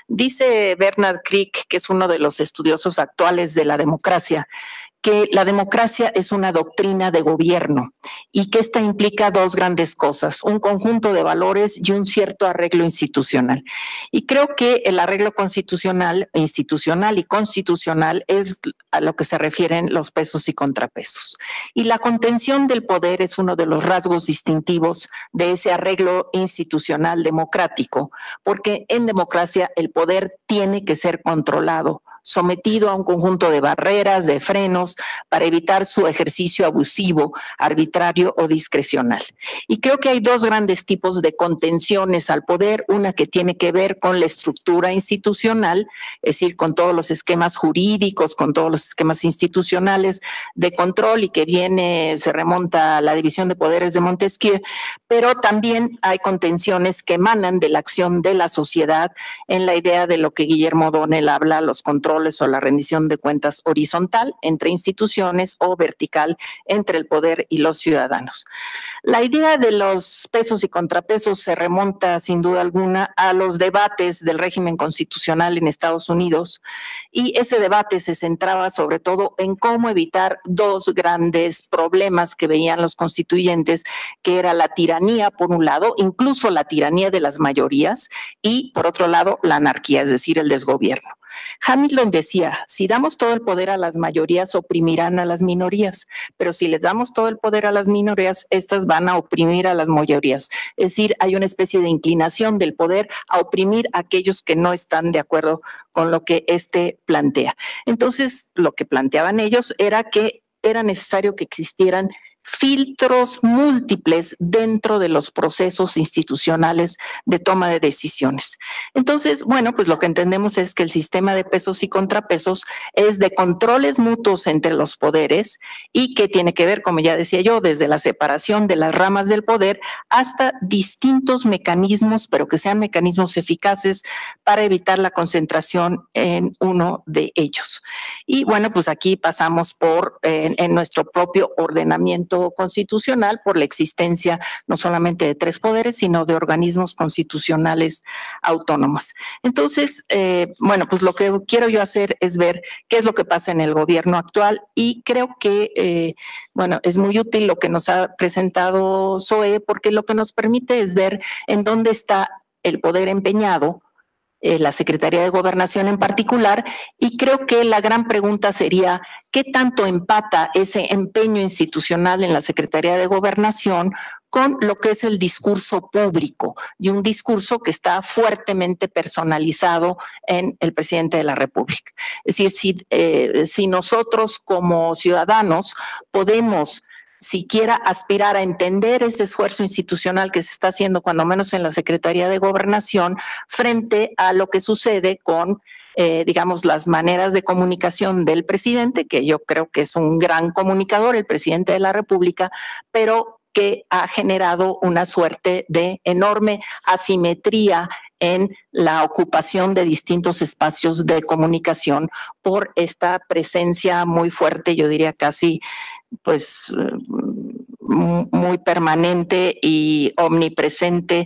Dice Bernard Crick, que es uno de los estudiosos actuales de la democracia, que la democracia es una doctrina de gobierno y que esta implica dos grandes cosas, un conjunto de valores y un cierto arreglo institucional. Y creo que el arreglo constitucional, institucional y constitucional es a lo que se refieren los pesos y contrapesos. Y la contención del poder es uno de los rasgos distintivos de ese arreglo institucional democrático, porque en democracia el poder tiene que ser controlado, sometido a un conjunto de barreras, de frenos, para evitar su ejercicio abusivo, arbitrario o discrecional. Y creo que hay dos grandes tipos de contenciones al poder, una que tiene que ver con la estructura institucional, es decir, con todos los esquemas jurídicos, con todos los esquemas institucionales de control, y que viene, se remonta a la división de poderes de Montesquieu, pero también hay contenciones que emanan de la acción de la sociedad en la idea de lo que Guillermo O'Donnell habla, los controles o la rendición de cuentas horizontal entre instituciones o vertical entre el poder y los ciudadanos. La idea de los pesos y contrapesos se remonta sin duda alguna a los debates del régimen constitucional en Estados Unidos, y ese debate se centraba sobre todo en cómo evitar dos grandes problemas que veían los constituyentes, que era la tiranía por un lado, incluso la tiranía de las mayorías, y por otro lado la anarquía, es decir, el desgobierno. Hamilton decía, si damos todo el poder a las mayorías, oprimirán a las minorías, pero si les damos todo el poder a las minorías, estas van a oprimir a las mayorías. Es decir, hay una especie de inclinación del poder a oprimir a aquellos que no están de acuerdo con lo que éste plantea. Entonces, lo que planteaban ellos era que era necesario que existieran filtros múltiples dentro de los procesos institucionales de toma de decisiones. Entonces, bueno, pues lo que entendemos es que el sistema de pesos y contrapesos es de controles mutuos entre los poderes, y que tiene que ver, como ya decía yo, desde la separación de las ramas del poder hasta distintos mecanismos, pero que sean mecanismos eficaces para evitar la concentración en uno de ellos. Y bueno, pues aquí pasamos por, eh, en nuestro propio ordenamiento constitucional, por la existencia no solamente de tres poderes, sino de organismos constitucionales autónomos. Entonces, eh, bueno, pues lo que quiero yo hacer es ver qué es lo que pasa en el gobierno actual, y creo que, eh, bueno, es muy útil lo que nos ha presentado Zoe, porque lo que nos permite es ver en dónde está el poder empeñado, Eh, la Secretaría de Gobernación en particular, y creo que la gran pregunta sería, ¿qué tanto empata ese empeño institucional en la Secretaría de Gobernación con lo que es el discurso público, y un discurso que está fuertemente personalizado en el presidente de la República? Es decir, si, eh, si nosotros como ciudadanos podemos siquiera aspirar a entender ese esfuerzo institucional que se está haciendo, cuando menos en la Secretaría de Gobernación, frente a lo que sucede con, eh, digamos, las maneras de comunicación del presidente, que yo creo que es un gran comunicador, el presidente de la República, pero que ha generado una suerte de enorme asimetría en la ocupación de distintos espacios de comunicación por esta presencia muy fuerte, yo diría casi pues muy permanente y omnipresente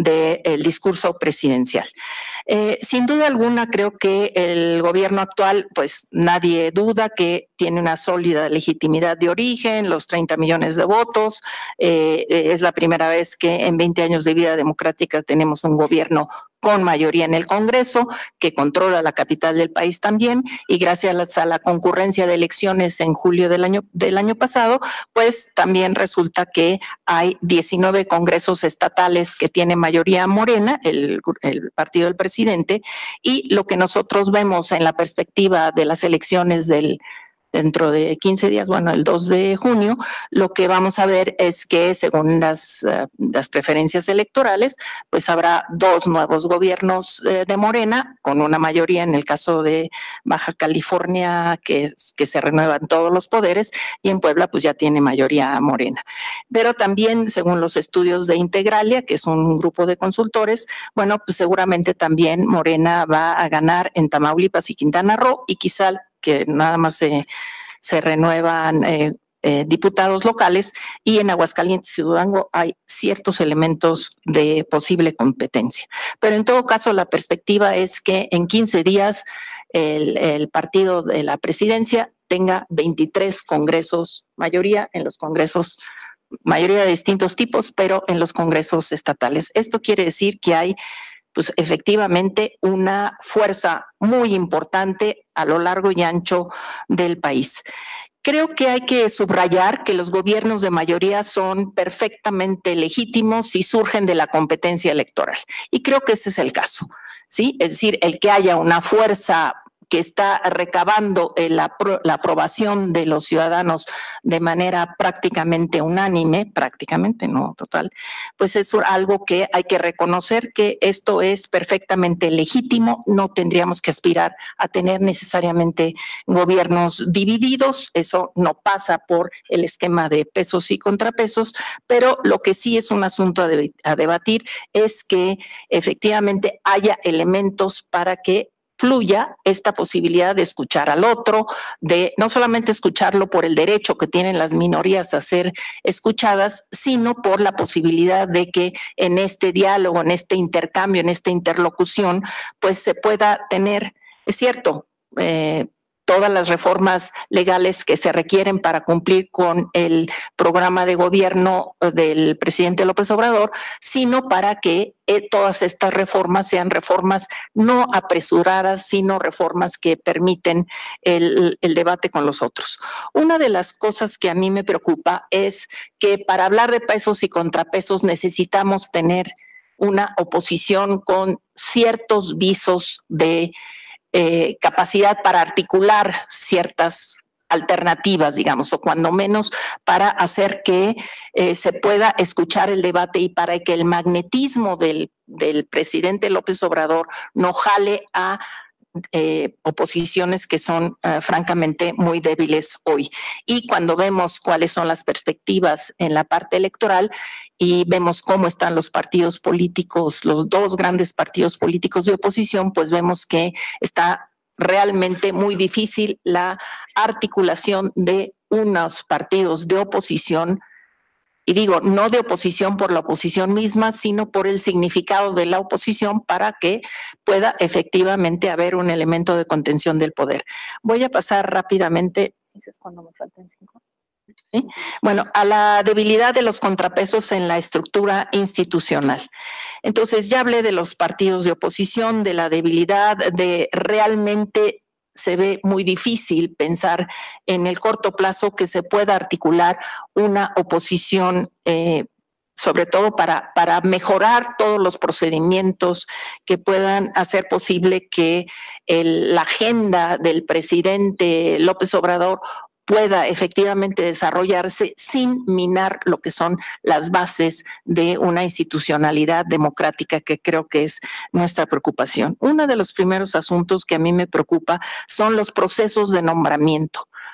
del discurso presidencial. Eh, sin duda alguna, creo que el gobierno actual, pues nadie duda que tiene una sólida legitimidad de origen, los treinta millones de votos. Eh, es la primera vez que en veinte años de vida democrática tenemos un gobierno con mayoría en el Congreso, que controla la capital del país también, y gracias a la concurrencia de elecciones en julio del año, del año pasado, pues también resulta que hay diecinueve congresos estatales que tienen mayoría morena, el, el partido del presidente, y lo que nosotros vemos en la perspectiva de las elecciones del dentro de quince días, bueno, el dos de junio, lo que vamos a ver es que según las, uh, las preferencias electorales, pues habrá dos nuevos gobiernos eh, de Morena, con una mayoría en el caso de Baja California, que, que se renuevan todos los poderes, y en Puebla pues ya tiene mayoría Morena. Pero también, según los estudios de Integralia, que es un grupo de consultores, bueno, pues seguramente también Morena va a ganar en Tamaulipas y Quintana Roo, y quizá que nada más se, se renuevan eh, eh, diputados locales, y en Aguascalientes y Durango hay ciertos elementos de posible competencia. Pero en todo caso, la perspectiva es que en quince días el, el partido de la presidencia tenga veintitrés congresos, mayoría en los congresos, mayoría de distintos tipos, pero en los congresos estatales. Esto quiere decir que hay pues efectivamente una fuerza muy importante a lo largo y ancho del país. Creo que hay que subrayar que los gobiernos de mayoría son perfectamente legítimos y surgen de la competencia electoral. Y creo que ese es el caso, ¿sí? Es decir, el que haya una fuerza que está recabando la, la aprobación de los ciudadanos de manera prácticamente unánime, prácticamente, no total, pues es algo que hay que reconocer, que esto es perfectamente legítimo. No tendríamos que aspirar a tener necesariamente gobiernos divididos, eso no pasa por el esquema de pesos y contrapesos, pero lo que sí es un asunto a, de, a debatir es que efectivamente haya elementos para que fluya esta posibilidad de escuchar al otro, de no solamente escucharlo por el derecho que tienen las minorías a ser escuchadas, sino por la posibilidad de que en este diálogo, en este intercambio, en esta interlocución, pues se pueda tener, es cierto, eh, todas las reformas legales que se requieren para cumplir con el programa de gobierno del presidente López Obrador, sino para que eh, todas estas reformas sean reformas no apresuradas, sino reformas que permiten el, el debate con los otros. Una de las cosas que a mí me preocupa es que para hablar de pesos y contrapesos necesitamos tener una oposición con ciertos visos de Eh, capacidad para articular ciertas alternativas, digamos, o cuando menos para hacer que eh, se pueda escuchar el debate y para que el magnetismo del, del presidente López Obrador no jale a Eh, oposiciones que son uh, francamente muy débiles hoy. Y cuando vemos cuáles son las perspectivas en la parte electoral y vemos cómo están los partidos políticos, los dos grandes partidos políticos de oposición, pues vemos que está realmente muy difícil la articulación de unos partidos de oposición. Y digo, no de oposición por la oposición misma, sino por el significado de la oposición para que pueda efectivamente haber un elemento de contención del poder. Voy a pasar rápidamente, ¿dices cuándo me faltan cinco? ¿Sí? Bueno, a la debilidad de los contrapesos en la estructura institucional. Entonces, ya hablé de los partidos de oposición, de la debilidad, de realmente se ve muy difícil pensar en el corto plazo que se pueda articular una oposición, eh, sobre todo para, para mejorar todos los procedimientos que puedan hacer posible que el, la agenda del presidente López Obrador pueda efectivamente desarrollarse sin minar lo que son las bases de una institucionalidad democrática, que creo que es nuestra preocupación. Uno de los primeros asuntos que a mí me preocupa son los procesos de nombramiento.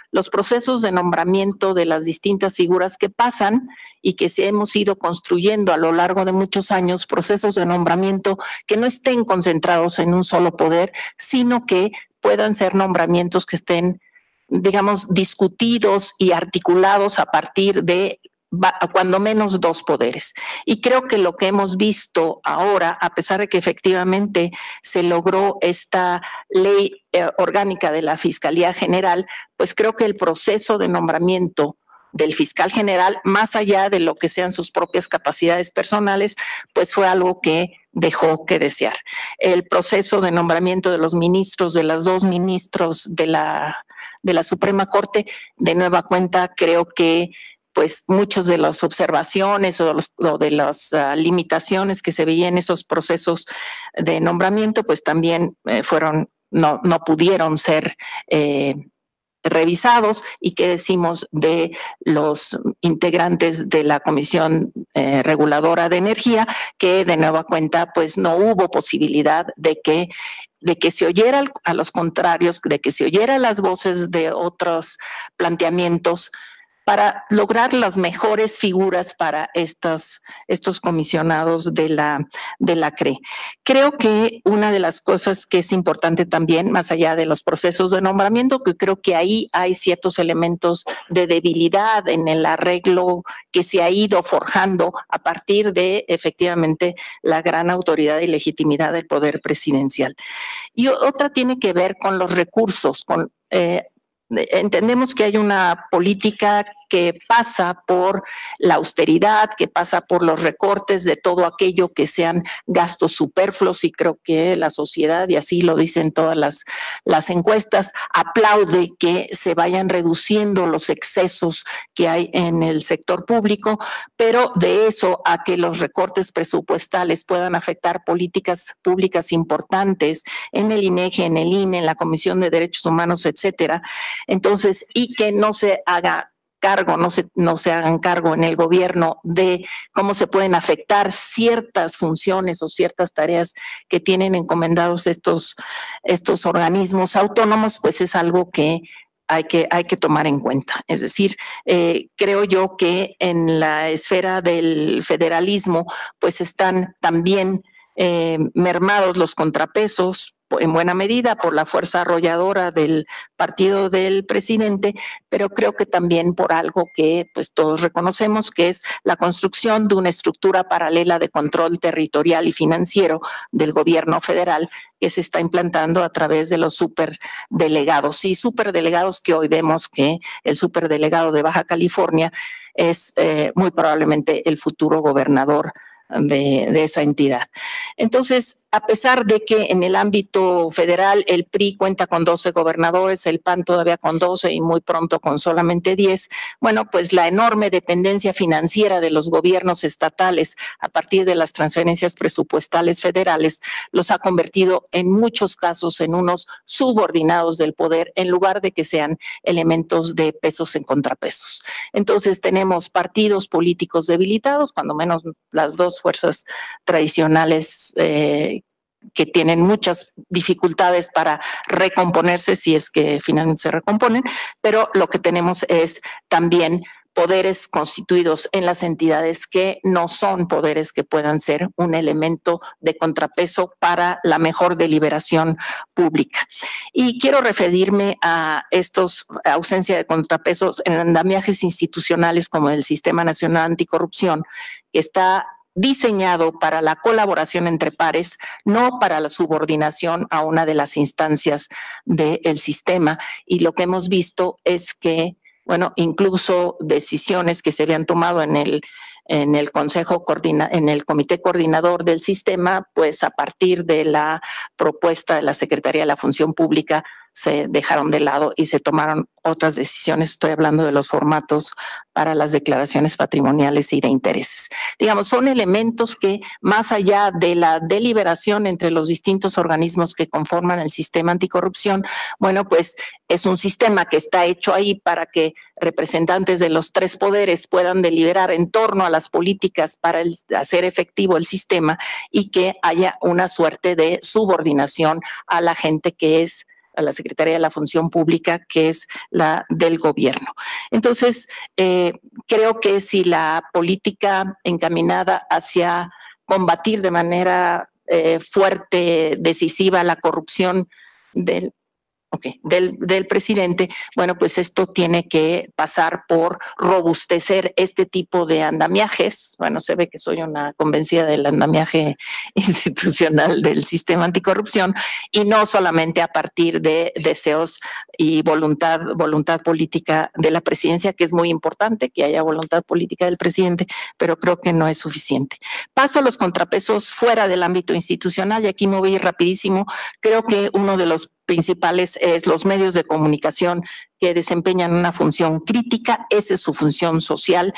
los procesos de nombramiento de las distintas figuras que pasan y que se hemos ido construyendo a lo largo de muchos años, procesos de nombramiento que no estén concentrados en un solo poder, sino que puedan ser nombramientos que estén, digamos, discutidos y articulados a partir de cuando menos dos poderes. Y creo que lo que hemos visto ahora, a pesar de que efectivamente se logró esta ley eh, orgánica de la Fiscalía General, pues creo que el proceso de nombramiento del fiscal general, más allá de lo que sean sus propias capacidades personales, pues fue algo que dejó que desear. El proceso de nombramiento de los ministros, de las dos ministros de la, de la Suprema Corte, de nueva cuenta, creo que pues muchas de las observaciones o, los, o de las uh, limitaciones que se veían en esos procesos de nombramiento, pues también eh, fueron, no, no pudieron ser eh, revisados. Y qué decimos de los integrantes de la Comisión eh, Reguladora de Energía, que de nueva cuenta pues no hubo posibilidad de que de que se oyera a los contrarios, de que se oyera las voces de otros planteamientos para lograr las mejores figuras para estas, estos comisionados de la, de la C R E. Creo que una de las cosas que es importante también, más allá de los procesos de nombramiento, que creo que ahí hay ciertos elementos de debilidad en el arreglo que se ha ido forjando a partir de efectivamente la gran autoridad y legitimidad del poder presidencial. Y otra tiene que ver con los recursos, con eh, entendemos que hay una política que pasa por la austeridad, que pasa por los recortes de todo aquello que sean gastos superfluos, y creo que la sociedad, y así lo dicen todas las, las encuestas, aplaude que se vayan reduciendo los excesos que hay en el sector público, pero de eso a que los recortes presupuestales puedan afectar políticas públicas importantes en el INEGI, en el I N E, en la Comisión de Derechos Humanos, etcétera. Entonces, y que no se haga cargo, no se, no se hagan cargo en el gobierno de cómo se pueden afectar ciertas funciones o ciertas tareas que tienen encomendados estos, estos organismos autónomos, pues es algo que hay que, hay que tomar en cuenta. Es decir, eh, creo yo que en la esfera del federalismo, pues están también eh, mermados los contrapesos, en buena medida por la fuerza arrolladora del partido del presidente, pero creo que también por algo que pues todos reconocemos, que es la construcción de una estructura paralela de control territorial y financiero del gobierno federal que se está implantando a través de los superdelegados. Y superdelegados que hoy vemos que el superdelegado de Baja California es eh, muy probablemente el futuro gobernador De, de esa entidad. Entonces, a pesar de que en el ámbito federal el P R I cuenta con doce gobernadores, el P A N todavía con doce y muy pronto con solamente diez, bueno, pues la enorme dependencia financiera de los gobiernos estatales a partir de las transferencias presupuestales federales los ha convertido en muchos casos en unos subordinados del poder en lugar de que sean elementos de pesos en contrapesos. Entonces, tenemos partidos políticos debilitados, cuando menos las dos fuerzas tradicionales eh, que tienen muchas dificultades para recomponerse, si es que finalmente se recomponen, pero lo que tenemos es también poderes constituidos en las entidades que no son poderes que puedan ser un elemento de contrapeso para la mejor deliberación pública. Y quiero referirme a estos ausencia de contrapesos en andamiajes institucionales como el Sistema Nacional Anticorrupción, que está diseñado para la colaboración entre pares, no para la subordinación a una de las instancias del sistema. Y lo que hemos visto es que, bueno, incluso decisiones que se habían tomado en el en el Consejo Coordina, en el Comité Coordinador del Sistema, pues a partir de la propuesta de la Secretaría de la Función Pública se dejaron de lado y se tomaron otras decisiones. Estoy hablando de los formatos para las declaraciones patrimoniales y de intereses. Digamos, son elementos que más allá de la deliberación entre los distintos organismos que conforman el sistema anticorrupción, bueno, pues es un sistema que está hecho ahí para que representantes de los tres poderes puedan deliberar en torno a las políticas para el, hacer efectivo el sistema y que haya una suerte de subordinación a la gente que es a la Secretaría de la Función Pública, que es la del gobierno. Entonces, eh, creo que si la política encaminada hacia combatir de manera eh, fuerte, decisiva, la corrupción del Okay. Del, del presidente, bueno, pues esto tiene que pasar por robustecer este tipo de andamiajes. Bueno, se ve que soy una convencida del andamiaje institucional del sistema anticorrupción y no solamente a partir de deseos y voluntad, voluntad política de la presidencia, que es muy importante que haya voluntad política del presidente, pero creo que no es suficiente. Paso a los contrapesos fuera del ámbito institucional y aquí me voy a ir rapidísimo. Creo que uno de los principales es los medios de comunicación que desempeñan una función crítica, esa es su función social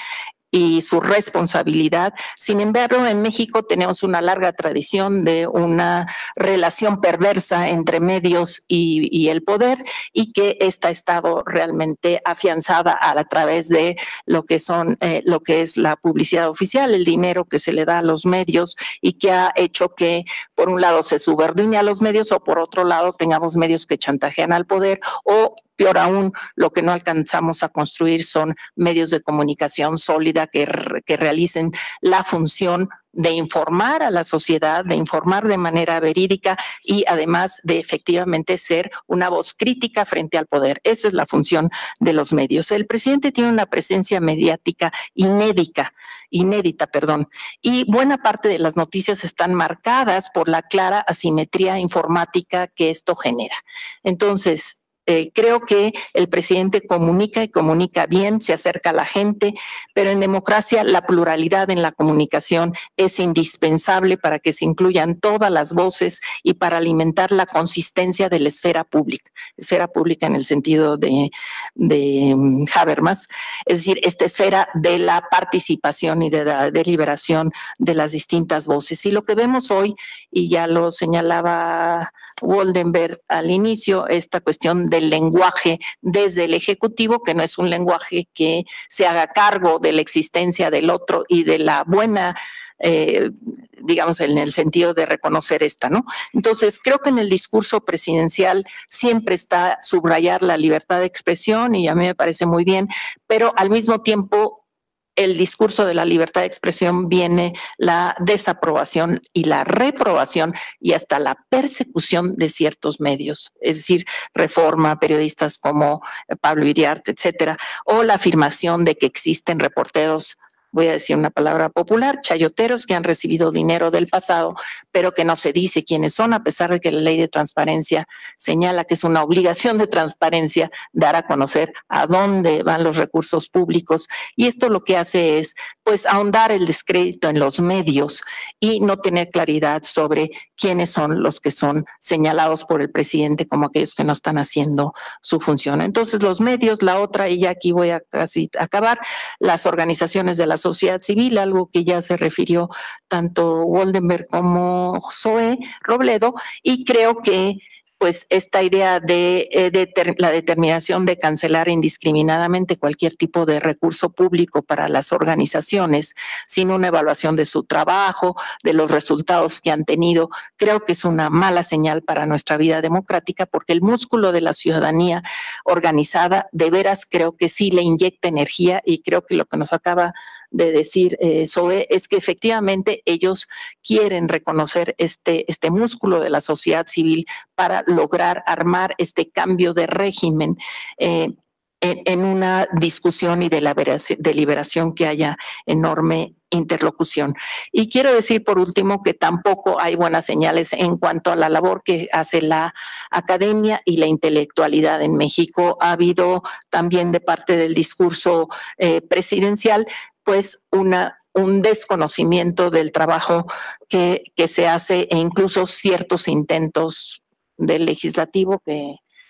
y su responsabilidad. Sin embargo, en México tenemos una larga tradición de una relación perversa entre medios y, y el poder y que esta ha estado realmente afianzada a, a través de lo que son eh, lo que es la publicidad oficial, el dinero que se le da a los medios y que ha hecho que por un lado se subordine a los medios o por otro lado tengamos medios que chantajean al poder o peor aún, lo que no alcanzamos a construir son medios de comunicación sólida que, que realicen la función de informar a la sociedad, de informar de manera verídica y además de efectivamente ser una voz crítica frente al poder. Esa es la función de los medios. El presidente tiene una presencia mediática inédita, inédita, perdón, y buena parte de las noticias están marcadas por la clara asimetría informática que esto genera. Entonces, Eh, creo que el presidente comunica y comunica bien, se acerca a la gente, pero en democracia la pluralidad en la comunicación es indispensable para que se incluyan todas las voces y para alimentar la consistencia de la esfera pública, esfera pública en el sentido de, de um, Habermas, es decir, esta esfera de la participación y de la deliberación de las distintas voces. Y lo que vemos hoy, y ya lo señalaba Woldenberg al inicio, esta cuestión del lenguaje desde el Ejecutivo, que no es un lenguaje que se haga cargo de la existencia del otro y de la buena, eh, digamos, en el sentido de reconocer esta, ¿no? Entonces, creo que en el discurso presidencial siempre está subrayar la libertad de expresión y a mí me parece muy bien, pero al mismo tiempo el discurso de la libertad de expresión viene la desaprobación y la reprobación y hasta la persecución de ciertos medios, es decir, Reforma, periodistas como Pablo Iriarte, etcétera, o la afirmación de que existen reporteros, voy a decir una palabra popular, chayoteros que han recibido dinero del pasado, pero que no se dice quiénes son, a pesar de que la ley de transparencia señala que es una obligación de transparencia dar a conocer a dónde van los recursos públicos. Y esto lo que hace es, pues, ahondar el descrédito en los medios y no tener claridad sobre quiénes son los que son señalados por el presidente como aquellos que no están haciendo su función. Entonces, los medios, la otra, y ya aquí voy a casi acabar, las organizaciones de la sociedad civil, algo que ya se refirió tanto Woldenberg como Zoe Robledo, y creo que pues esta idea de, de ter, la determinación de cancelar indiscriminadamente cualquier tipo de recurso público para las organizaciones sin una evaluación de su trabajo, de los resultados que han tenido, creo que es una mala señal para nuestra vida democrática porque el músculo de la ciudadanía organizada de veras creo que sí le inyecta energía y creo que lo que nos acaba de decir eh, Zoe es que efectivamente ellos quieren reconocer este, este músculo de la sociedad civil para lograr armar este cambio de régimen eh, en, en una discusión y deliberación que haya enorme interlocución. Y quiero decir por último que tampoco hay buenas señales en cuanto a la labor que hace la academia y la intelectualidad en México. Ha habido también de parte del discurso eh, presidencial pues una, un desconocimiento del trabajo que, que se hace e incluso ciertos intentos del legislativo que,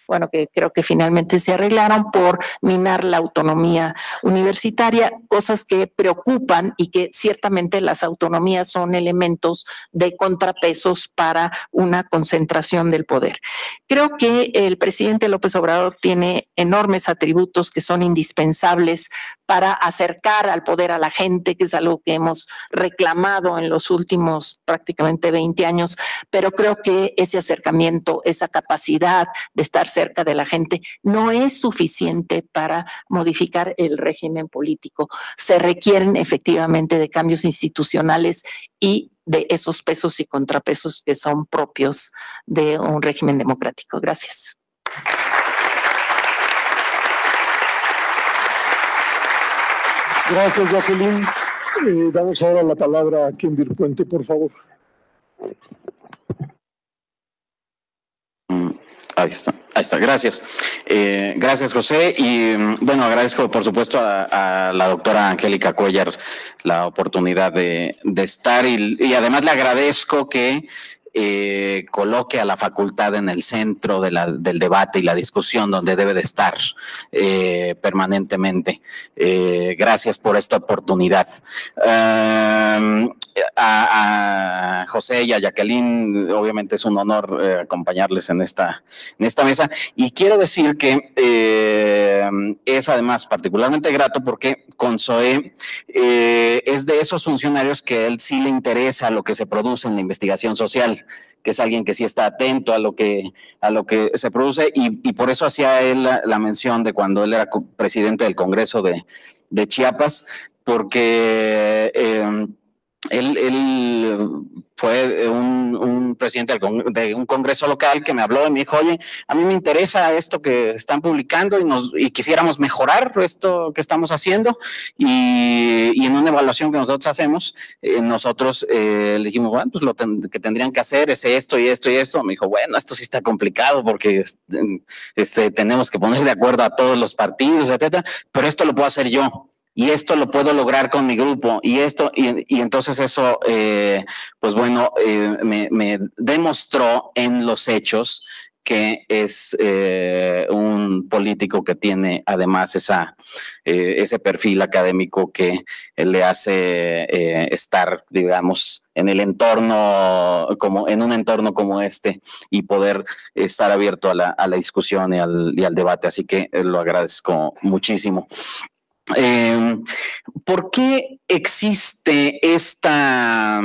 bueno, que creo que finalmente se arreglaron por minar la autonomía universitaria, cosas que preocupan y que ciertamente las autonomías son elementos de contrapesos para una concentración del poder. Creo que el presidente López Obrador tiene enormes atributos que son indispensables para acercar al poder a la gente, que es algo que hemos reclamado en los últimos prácticamente veinte años, pero creo que ese acercamiento, esa capacidad de estar cerca de la gente no es suficiente para modificar el régimen político. Se requieren efectivamente de cambios institucionales y de esos pesos y contrapesos que son propios de un régimen democrático. Gracias. Gracias, Jacqueline. Eh, damos ahora la palabra a Kenvir Puente, por favor. Ahí está, ahí está, gracias. Eh, gracias, José. Y bueno, agradezco, por supuesto, a, a la doctora Angélica Cuellar la oportunidad de, de estar y, y además le agradezco que eh, coloque a la facultad en el centro de la, del debate y la discusión donde debe de estar eh, permanentemente. Eh, gracias por esta oportunidad. Uh, a, a José y a Jacqueline, obviamente es un honor eh, acompañarles en esta, en esta mesa, y quiero decir que eh, es además particularmente grato porque con Zoé eh, es de esos funcionarios que a él sí le interesa lo que se produce en la investigación social, que es alguien que sí está atento a lo que, a lo que se produce, y, y por eso hacía él la, la mención de cuando él era presidente del Congreso de, de Chiapas, porque eh, Él, él fue un, un presidente de un congreso local que me habló y me dijo, oye, a mí me interesa esto que están publicando y, nos, y quisiéramos mejorar esto que estamos haciendo, y, y en una evaluación que nosotros hacemos, eh, nosotros eh, le dijimos, bueno, pues lo ten, que tendrían que hacer es esto y esto y esto. Me dijo, bueno, esto sí está complicado porque este, tenemos que poner de acuerdo a todos los partidos, etcétera, pero esto lo puedo hacer yo. Y esto lo puedo lograr con mi grupo, y esto, y, y entonces eso, eh, pues bueno, eh, me, me demostró en los hechos que es eh, un político que tiene además esa, eh, ese perfil académico que le hace eh, estar, digamos, en el entorno, como en un entorno como este, y poder estar abierto a la, a la discusión y al, y al debate. Así que eh, lo agradezco muchísimo. Eh, ¿Por qué existe esta,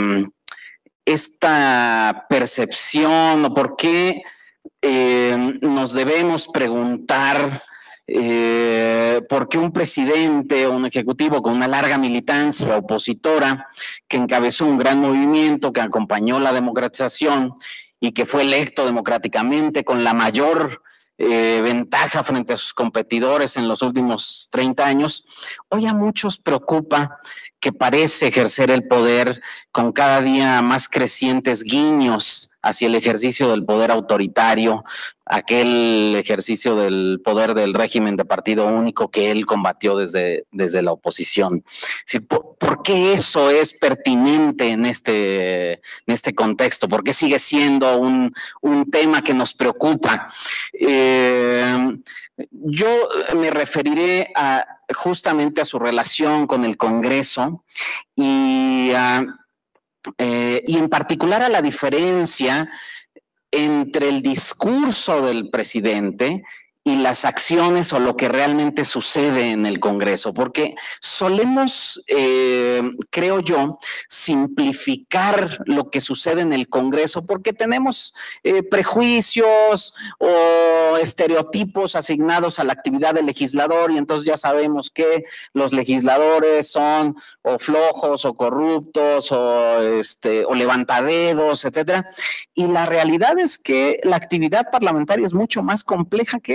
esta percepción, o por qué eh, nos debemos preguntar eh, por qué un presidente o un ejecutivo con una larga militancia opositora, que encabezó un gran movimiento, que acompañó la democratización y que fue electo democráticamente con la mayor Eh, ventaja frente a sus competidores en los últimos treinta años, hoy a muchos preocupa que parece ejercer el poder con cada día más crecientes guiños hacia el ejercicio del poder autoritario, aquel ejercicio del poder del régimen de partido único que él combatió desde, desde la oposición? Es decir, ¿por, ¿por qué eso es pertinente en este, en este contexto? ¿Por qué sigue siendo un, un tema que nos preocupa? Eh, yo me referiré a, justamente a su relación con el Congreso y a Eh, y en particular a la diferencia entre el discurso del presidente y las acciones o lo que realmente sucede en el Congreso, porque solemos, eh, creo yo, simplificar lo que sucede en el Congreso porque tenemos eh, prejuicios o estereotipos asignados a la actividad del legislador, y entonces ya sabemos que los legisladores son o flojos o corruptos o, este, o levantadedos, etcétera. Y la realidad es que la actividad parlamentaria es mucho más compleja que eso.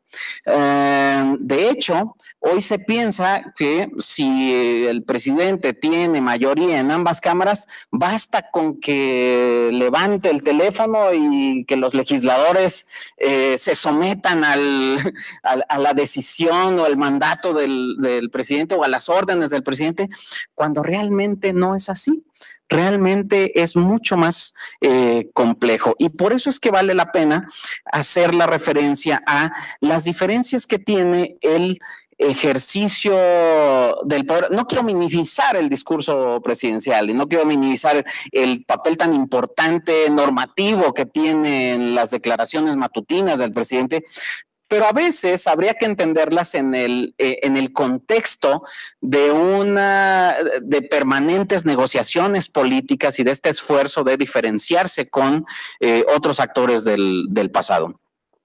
Eh, de hecho, hoy se piensa que si el presidente tiene mayoría en ambas cámaras, basta con que levante el teléfono y que los legisladores eh, se sometan al, al, a la decisión o al mandato del, del presidente o a las órdenes del presidente, cuando realmente no es así. Realmente es mucho más eh, complejo y por eso es que vale la pena hacer la referencia a las diferencias que tiene el ejercicio del poder. No quiero minimizar el discurso presidencial y no quiero minimizar el papel tan importante normativo que tienen las declaraciones matutinas del presidente, pero a veces habría que entenderlas en el, eh, en el contexto de una de permanentes negociaciones políticas y de este esfuerzo de diferenciarse con eh, otros actores del, del pasado.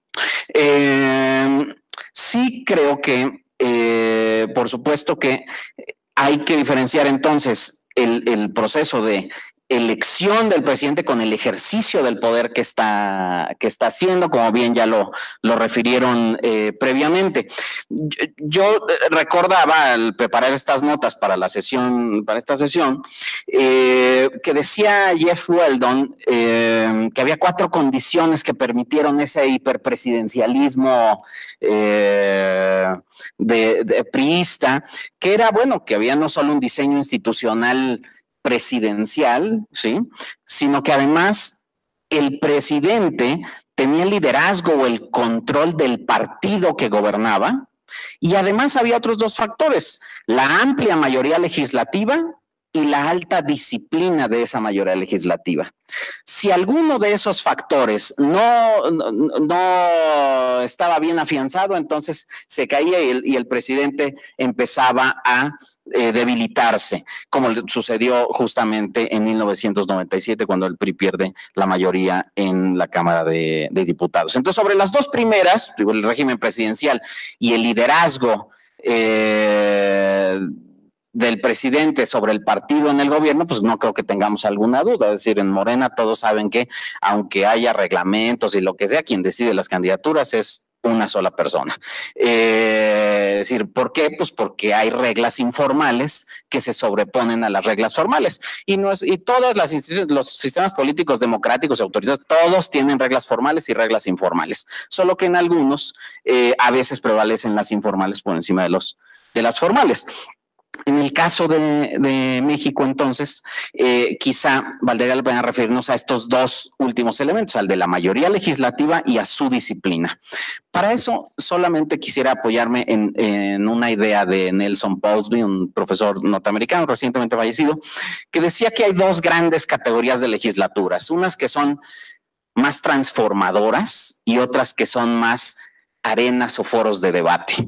Eh, sí creo que, eh, por supuesto que hay que diferenciar entonces el, el proceso de elección del presidente con el ejercicio del poder que está, que está haciendo, como bien ya lo, lo refirieron eh, previamente. Yo, yo recordaba al preparar estas notas para la sesión, para esta sesión, eh, que decía Jeff Weldon eh, que había cuatro condiciones que permitieron ese hiperpresidencialismo eh, de, de priista, que era, bueno, que había no solo un diseño institucional presidencial, ¿sí?, sino que además el presidente tenía el liderazgo o el control del partido que gobernaba y además había otros dos factores, la amplia mayoría legislativa y la alta disciplina de esa mayoría legislativa. Si alguno de esos factores no, no, no estaba bien afianzado, entonces se caía y el, y el presidente empezaba a Eh, debilitarse, como sucedió justamente en mil novecientos noventa y siete cuando el P R I pierde la mayoría en la Cámara de, de Diputados. Entonces, sobre las dos primeras, el régimen presidencial y el liderazgo eh, del presidente sobre el partido en el gobierno, pues no creo que tengamos alguna duda. Es decir, en Morena todos saben que aunque haya reglamentos y lo que sea, quien decide las candidaturas es una sola persona. Eh, es decir, ¿por qué? Pues porque hay reglas informales que se sobreponen a las reglas formales. Y, no es, y todas las instituciones, los sistemas políticos democráticos y autoritarios, todos tienen reglas formales y reglas informales. Solo que en algunos eh, a veces prevalecen las informales por encima de, los, de las formales. En el caso de, de México, entonces, eh, quizá valdría la pena referirnos a estos dos últimos elementos, al de la mayoría legislativa y a su disciplina. Para eso, solamente quisiera apoyarme en, en una idea de Nelson Polsby, un profesor norteamericano recientemente fallecido, que decía que hay dos grandes categorías de legislaturas, unas que son más transformadoras y otras que son más arenas o foros de debate.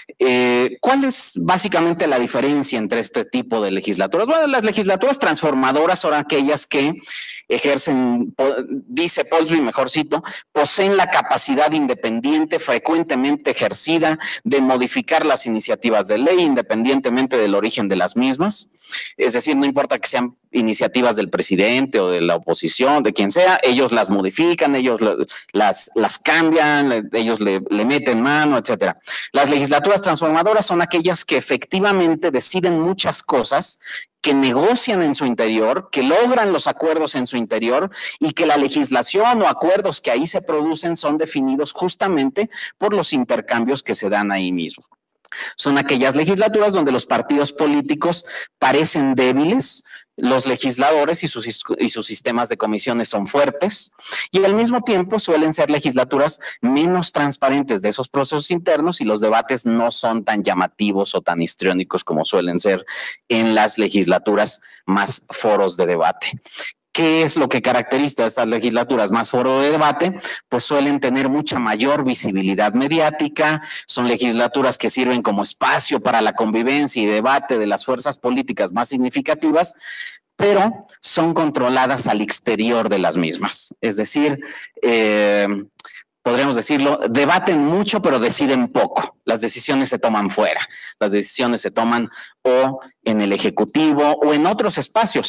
Eh, ¿Cuál es básicamente la diferencia entre este tipo de legislaturas? Bueno, las legislaturas transformadoras son aquellas que ejercen, dice Polsby, mejor cito, poseen la capacidad independiente frecuentemente ejercida de modificar las iniciativas de ley independientemente del origen de las mismas. Es decir, no importa que sean iniciativas del presidente o de la oposición, de quien sea, ellos las modifican, ellos las, las cambian, ellos le, le meten mano, etcétera. Las legislaturas transformadoras son aquellas que efectivamente deciden muchas cosas, que negocian en su interior, que logran los acuerdos en su interior y que la legislación o acuerdos que ahí se producen son definidos justamente por los intercambios que se dan ahí mismo. Son aquellas legislaturas donde los partidos políticos parecen débiles, los legisladores y sus, y sus sistemas de comisiones son fuertes y al mismo tiempo suelen ser legislaturas menos transparentes de esos procesos internos y los debates no son tan llamativos o tan histriónicos como suelen ser en las legislaturas más foros de debate. ¿Qué es lo que caracteriza a estas legislaturas más foro de debate? Pues suelen tener mucha mayor visibilidad mediática, son legislaturas que sirven como espacio para la convivencia y debate de las fuerzas políticas más significativas, pero son controladas al exterior de las mismas. Es decir, eh, podríamos decirlo, debaten mucho pero deciden poco. Las decisiones se toman fuera, las decisiones se toman o en el Ejecutivo o en otros espacios.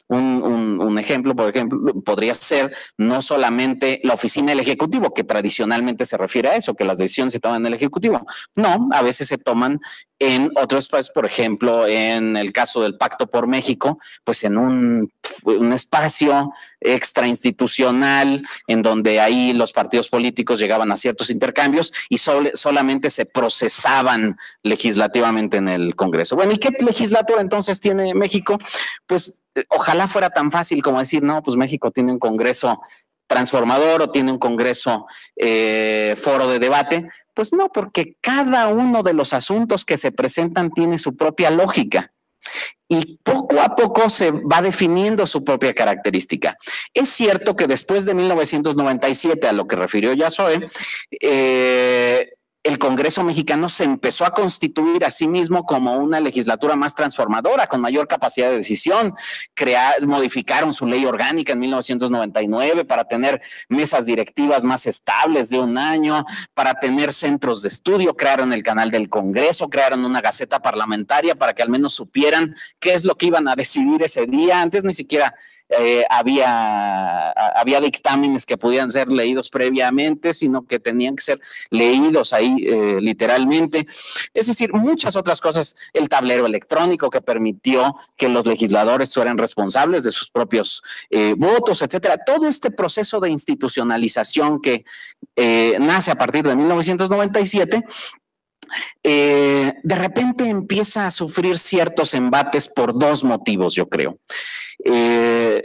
Un, un, un ejemplo, por ejemplo, podría ser no solamente la oficina del Ejecutivo, que tradicionalmente se refiere a eso, que las decisiones se toman en el Ejecutivo. No, a veces se toman en otros espacios, por ejemplo, en el caso del Pacto por México, pues en un, un espacio extrainstitucional en donde ahí los partidos políticos llegaban a ciertos intercambios y sol, solamente se procesaban legislativamente en el Congreso. Bueno, ¿y qué legislatura entonces tiene México? Pues ojalá fuera tan fácil como decir, no, pues México tiene un Congreso transformador o tiene un Congreso eh, foro de debate. Pues no, porque cada uno de los asuntos que se presentan tiene su propia lógica y poco a poco se va definiendo su propia característica. Es cierto que después de mil novecientos noventa y siete, a lo que refirió ya Zoe, eh, el Congreso mexicano se empezó a constituir a sí mismo como una legislatura más transformadora, con mayor capacidad de decisión. Crear, modificaron su ley orgánica en mil novecientos noventa y nueve para tener mesas directivas más estables de un año, para tener centros de estudio, crearon el canal del Congreso, crearon una gaceta parlamentaria para que al menos supieran qué es lo que iban a decidir ese día. Antes ni siquiera Eh, había, había dictámenes que podían ser leídos previamente, sino que tenían que ser leídos ahí eh, literalmente. Es decir, muchas otras cosas, el tablero electrónico que permitió que los legisladores fueran responsables de sus propios eh, votos, etcétera. Todo este proceso de institucionalización que eh, nace a partir de mil novecientos noventa y siete, eh, de repente empieza a sufrir ciertos embates por dos motivos, yo creo. Eh,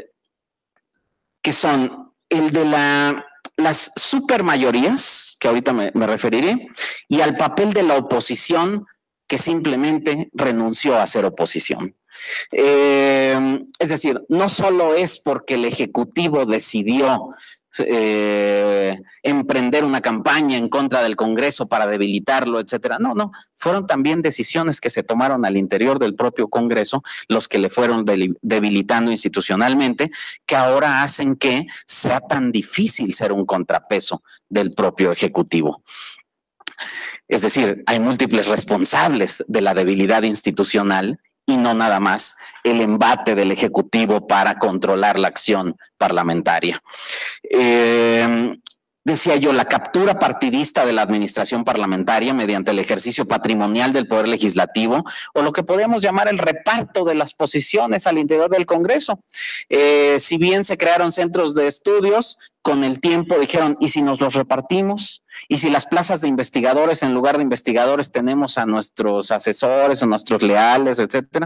que son el de la, las supermayorías, que ahorita me, me referiré, y al papel de la oposición que simplemente renunció a ser oposición. Eh, es decir, no solo es porque el Ejecutivo decidió Eh, emprender una campaña en contra del Congreso para debilitarlo, etcétera. No, no, fueron también decisiones que se tomaron al interior del propio Congreso, los que le fueron debilitando institucionalmente, que ahora hacen que sea tan difícil ser un contrapeso del propio Ejecutivo. Es decir, hay múltiples responsables de la debilidad institucional y no nada más el embate del Ejecutivo para controlar la acción parlamentaria. Eh, decía yo, la captura partidista de la administración parlamentaria mediante el ejercicio patrimonial del poder legislativo, o lo que podríamos llamar el reparto de las posiciones al interior del Congreso. Eh, si bien se crearon centros de estudios, con el tiempo dijeron, ¿y si nos los repartimos? ¿Y si las plazas de investigadores, en lugar de investigadores, tenemos a nuestros asesores, a nuestros leales, etcétera?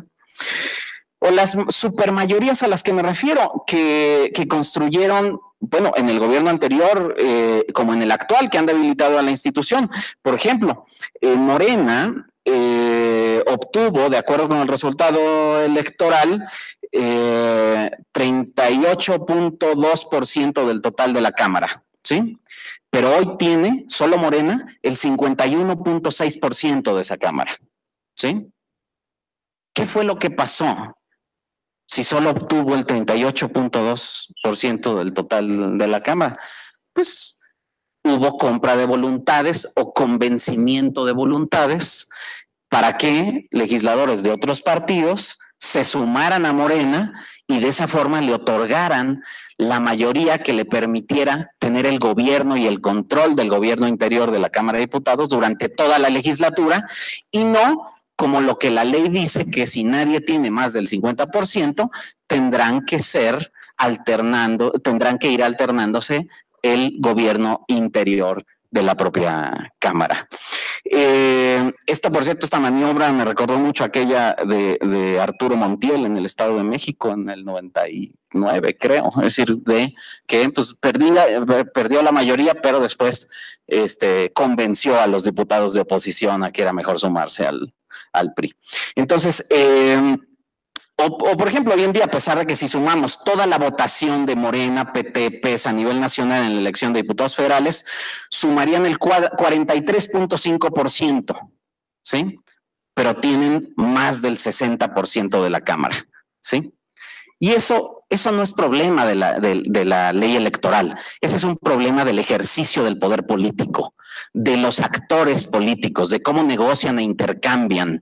O las supermayorías a las que me refiero, que, que construyeron, bueno, en el gobierno anterior, eh, como en el actual, que han debilitado a la institución. Por ejemplo, eh, Morena eh, obtuvo, de acuerdo con el resultado electoral, eh, treinta y ocho punto dos por ciento del total de la Cámara, ¿sí? Pero hoy tiene, solo Morena, el cincuenta y uno punto seis por ciento de esa Cámara, ¿sí? ¿Qué fue lo que pasó? Si solo obtuvo el treinta y ocho punto dos por ciento del total de la Cámara, pues hubo compra de voluntades o convencimiento de voluntades para que legisladores de otros partidos se sumaran a Morena y de esa forma le otorgaran la mayoría que le permitiera tener el gobierno y el control del gobierno interior de la Cámara de Diputados durante toda la legislatura, y no como lo que la ley dice, que si nadie tiene más del cincuenta por ciento, tendrán que ser alternando, tendrán que ir alternándose el gobierno interior de la propia Cámara. Eh, esta, por cierto, esta maniobra me recordó mucho aquella de, de Arturo Montiel en el Estado de México en el noventa y nueve, creo, es decir, de que pues perdía, perdió la mayoría, pero después este, convenció a los diputados de oposición a que era mejor sumarse al, al P R I. Entonces, eh, O, o, por ejemplo, hoy en día, a pesar de que si sumamos toda la votación de Morena, P T, P E S a nivel nacional en la elección de diputados federales, sumarían el cuarenta y tres punto cinco por ciento, ¿sí? Pero tienen más del sesenta por ciento de la Cámara, ¿sí? Y eso, eso no es problema de la, de, de la ley electoral, ese es un problema del ejercicio del poder político, de los actores políticos, de cómo negocian e intercambian.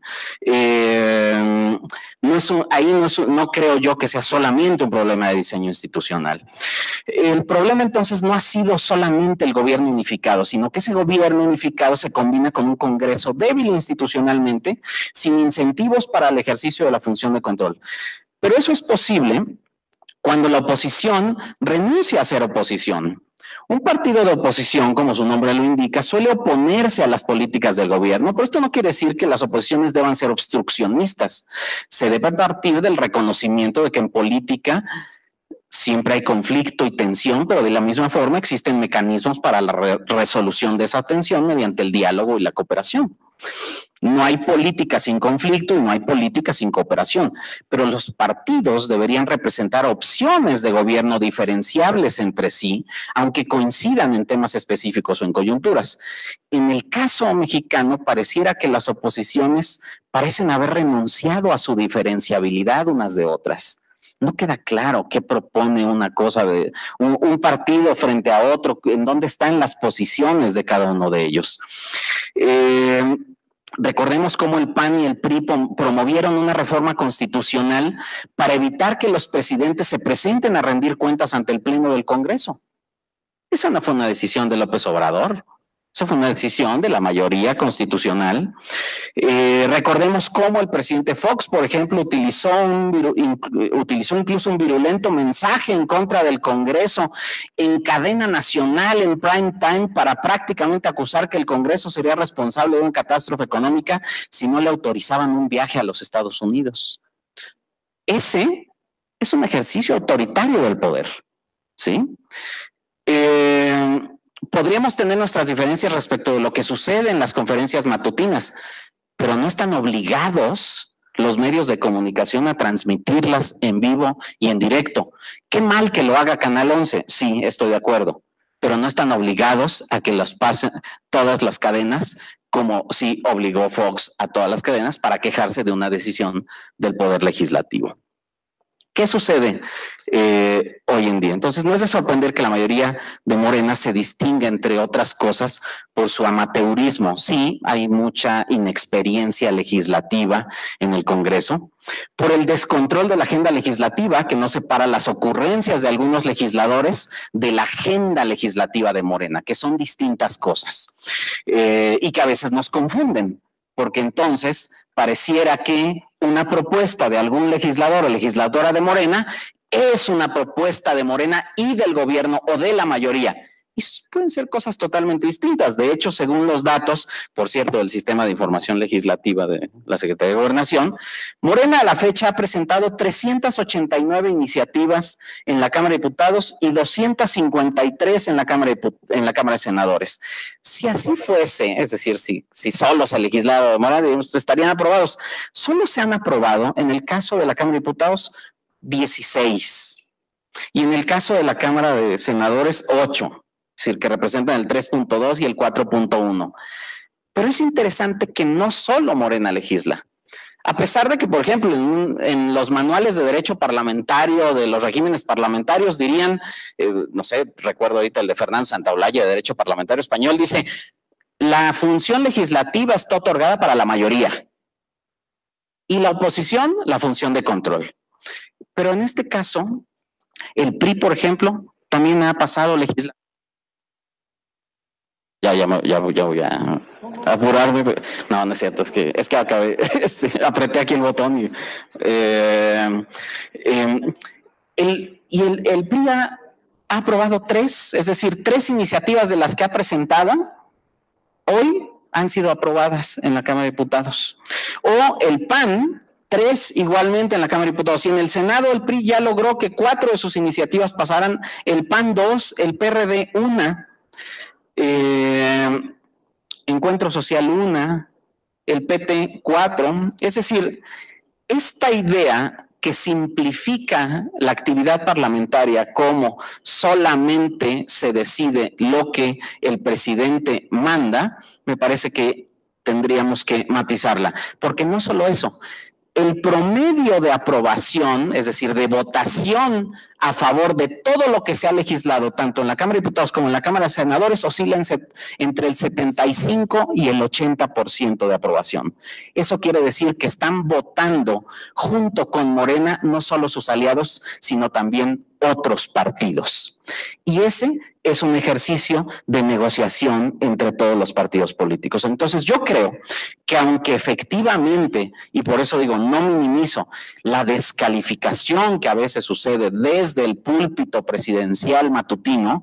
Eh, no es un, ahí no, es, no creo yo que sea solamente un problema de diseño institucional. El problema entonces no ha sido solamente el gobierno unificado, sino que ese gobierno unificado se combina con un Congreso débil institucionalmente, sin incentivos para el ejercicio de la función de control. Pero eso es posible cuando la oposición renuncia a ser oposición. Un partido de oposición, como su nombre lo indica, suele oponerse a las políticas del gobierno, pero esto no quiere decir que las oposiciones deban ser obstruccionistas. Se debe partir del reconocimiento de que en política siempre hay conflicto y tensión, pero de la misma forma existen mecanismos para la re resolución de esa tensión mediante el diálogo y la cooperación. No hay política sin conflicto y no hay política sin cooperación, pero los partidos deberían representar opciones de gobierno diferenciables entre sí, aunque coincidan en temas específicos o en coyunturas. En el caso mexicano, pareciera que las oposiciones parecen haber renunciado a su diferenciabilidad unas de otras. No queda claro qué propone una cosa de un, un partido frente a otro, en dónde están las posiciones de cada uno de ellos. Eh, Recordemos cómo el P A N y el P R I promovieron una reforma constitucional para evitar que los presidentes se presenten a rendir cuentas ante el Pleno del Congreso. Esa no fue una decisión de López Obrador, esa fue una decisión de la mayoría constitucional. Eh, recordemos cómo el presidente Fox, por ejemplo, utilizó, un, utilizó incluso un virulento mensaje en contra del Congreso en cadena nacional, en prime time, para prácticamente acusar que el Congreso sería responsable de una catástrofe económica si no le autorizaban un viaje a los Estados Unidos. Ese es un ejercicio autoritario del poder, ¿sí? Eh, Podríamos tener nuestras diferencias respecto de lo que sucede en las conferencias matutinas, pero no están obligados los medios de comunicación a transmitirlas en vivo y en directo. Qué mal que lo haga Canal once, sí, estoy de acuerdo, pero no están obligados a que los pasen todas las cadenas, como sí obligó Fox a todas las cadenas para quejarse de una decisión del Poder Legislativo. ¿Qué sucede eh, hoy en día? Entonces, no es de sorprender que la mayoría de Morena se distinga, entre otras cosas, por su amateurismo. Sí, hay mucha inexperiencia legislativa en el Congreso, por el descontrol de la agenda legislativa, que no separa las ocurrencias de algunos legisladores de la agenda legislativa de Morena, que son distintas cosas, eh, y que a veces nos confunden, porque entonces pareciera que una propuesta de algún legislador o legisladora de Morena es una propuesta de Morena y del gobierno o de la mayoría. Y pueden ser cosas totalmente distintas. De hecho, según los datos, por cierto, del Sistema de Información Legislativa de la Secretaría de Gobernación, Morena a la fecha ha presentado trescientas ochenta y nueve iniciativas en la Cámara de Diputados y doscientas cincuenta y tres en la Cámara de, en la Cámara de Senadores. Si así fuese, es decir, si, si solo se legislara de Morena, estarían aprobados. Solo se han aprobado, en el caso de la Cámara de Diputados, dieciséis. Y en el caso de la Cámara de Senadores, ocho. Es decir, que representan el tres punto dos y el cuatro punto uno. Pero es interesante que no solo Morena legisla. A pesar de que, por ejemplo, en, en los manuales de derecho parlamentario, de los regímenes parlamentarios, dirían, eh, no sé, recuerdo ahorita el de Fernando Santaolalla de Derecho Parlamentario Español, dice, la función legislativa está otorgada para la mayoría y la oposición, la función de control. Pero en este caso, el P R I, por ejemplo, también ha pasado legislación. Ya, ya, ya, ya voy a apurarme. No, no es cierto, es que, es que acabé, este, apreté aquí el botón y, eh, eh, el, y el, el P R I ha, ha aprobado tres, es decir, tres iniciativas de las que ha presentado, hoy han sido aprobadas en la Cámara de Diputados. O el P A N, tres igualmente en la Cámara de Diputados. Y en el Senado el P R I ya logró que cuatro de sus iniciativas pasaran, el P A N dos, el P R D una, Eh, Encuentro Social una, el P T cuatro, es decir, esta idea que simplifica la actividad parlamentaria como solamente se decide lo que el presidente manda, me parece que tendríamos que matizarla, porque no solo eso, el promedio de aprobación, es decir, de votación a favor de todo lo que se ha legislado, tanto en la Cámara de Diputados como en la Cámara de Senadores, oscila entre el setenta y cinco y el ochenta por ciento de aprobación. Eso quiere decir que están votando junto con Morena no solo sus aliados, sino también otros partidos. Y ese es un ejercicio de negociación entre todos los partidos políticos. Entonces yo creo que aunque efectivamente, y por eso digo, no minimizo la descalificación que a veces sucede desde el púlpito presidencial matutino,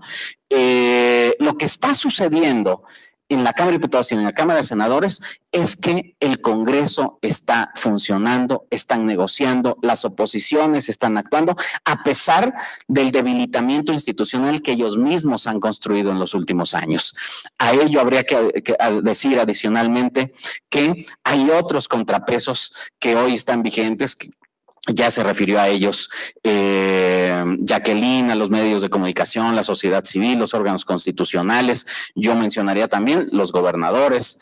eh, lo que está sucediendo en la Cámara de Diputados y en la Cámara de Senadores es que el Congreso está funcionando, están negociando, las oposiciones están actuando, a pesar del debilitamiento institucional que ellos mismos han construido en los últimos años. A ello habría que, que decir adicionalmente que hay otros contrapesos que hoy están vigentes, que ya se refirió a ellos eh, Jacqueline, a los medios de comunicación, la sociedad civil, los órganos constitucionales. Yo mencionaría también los gobernadores,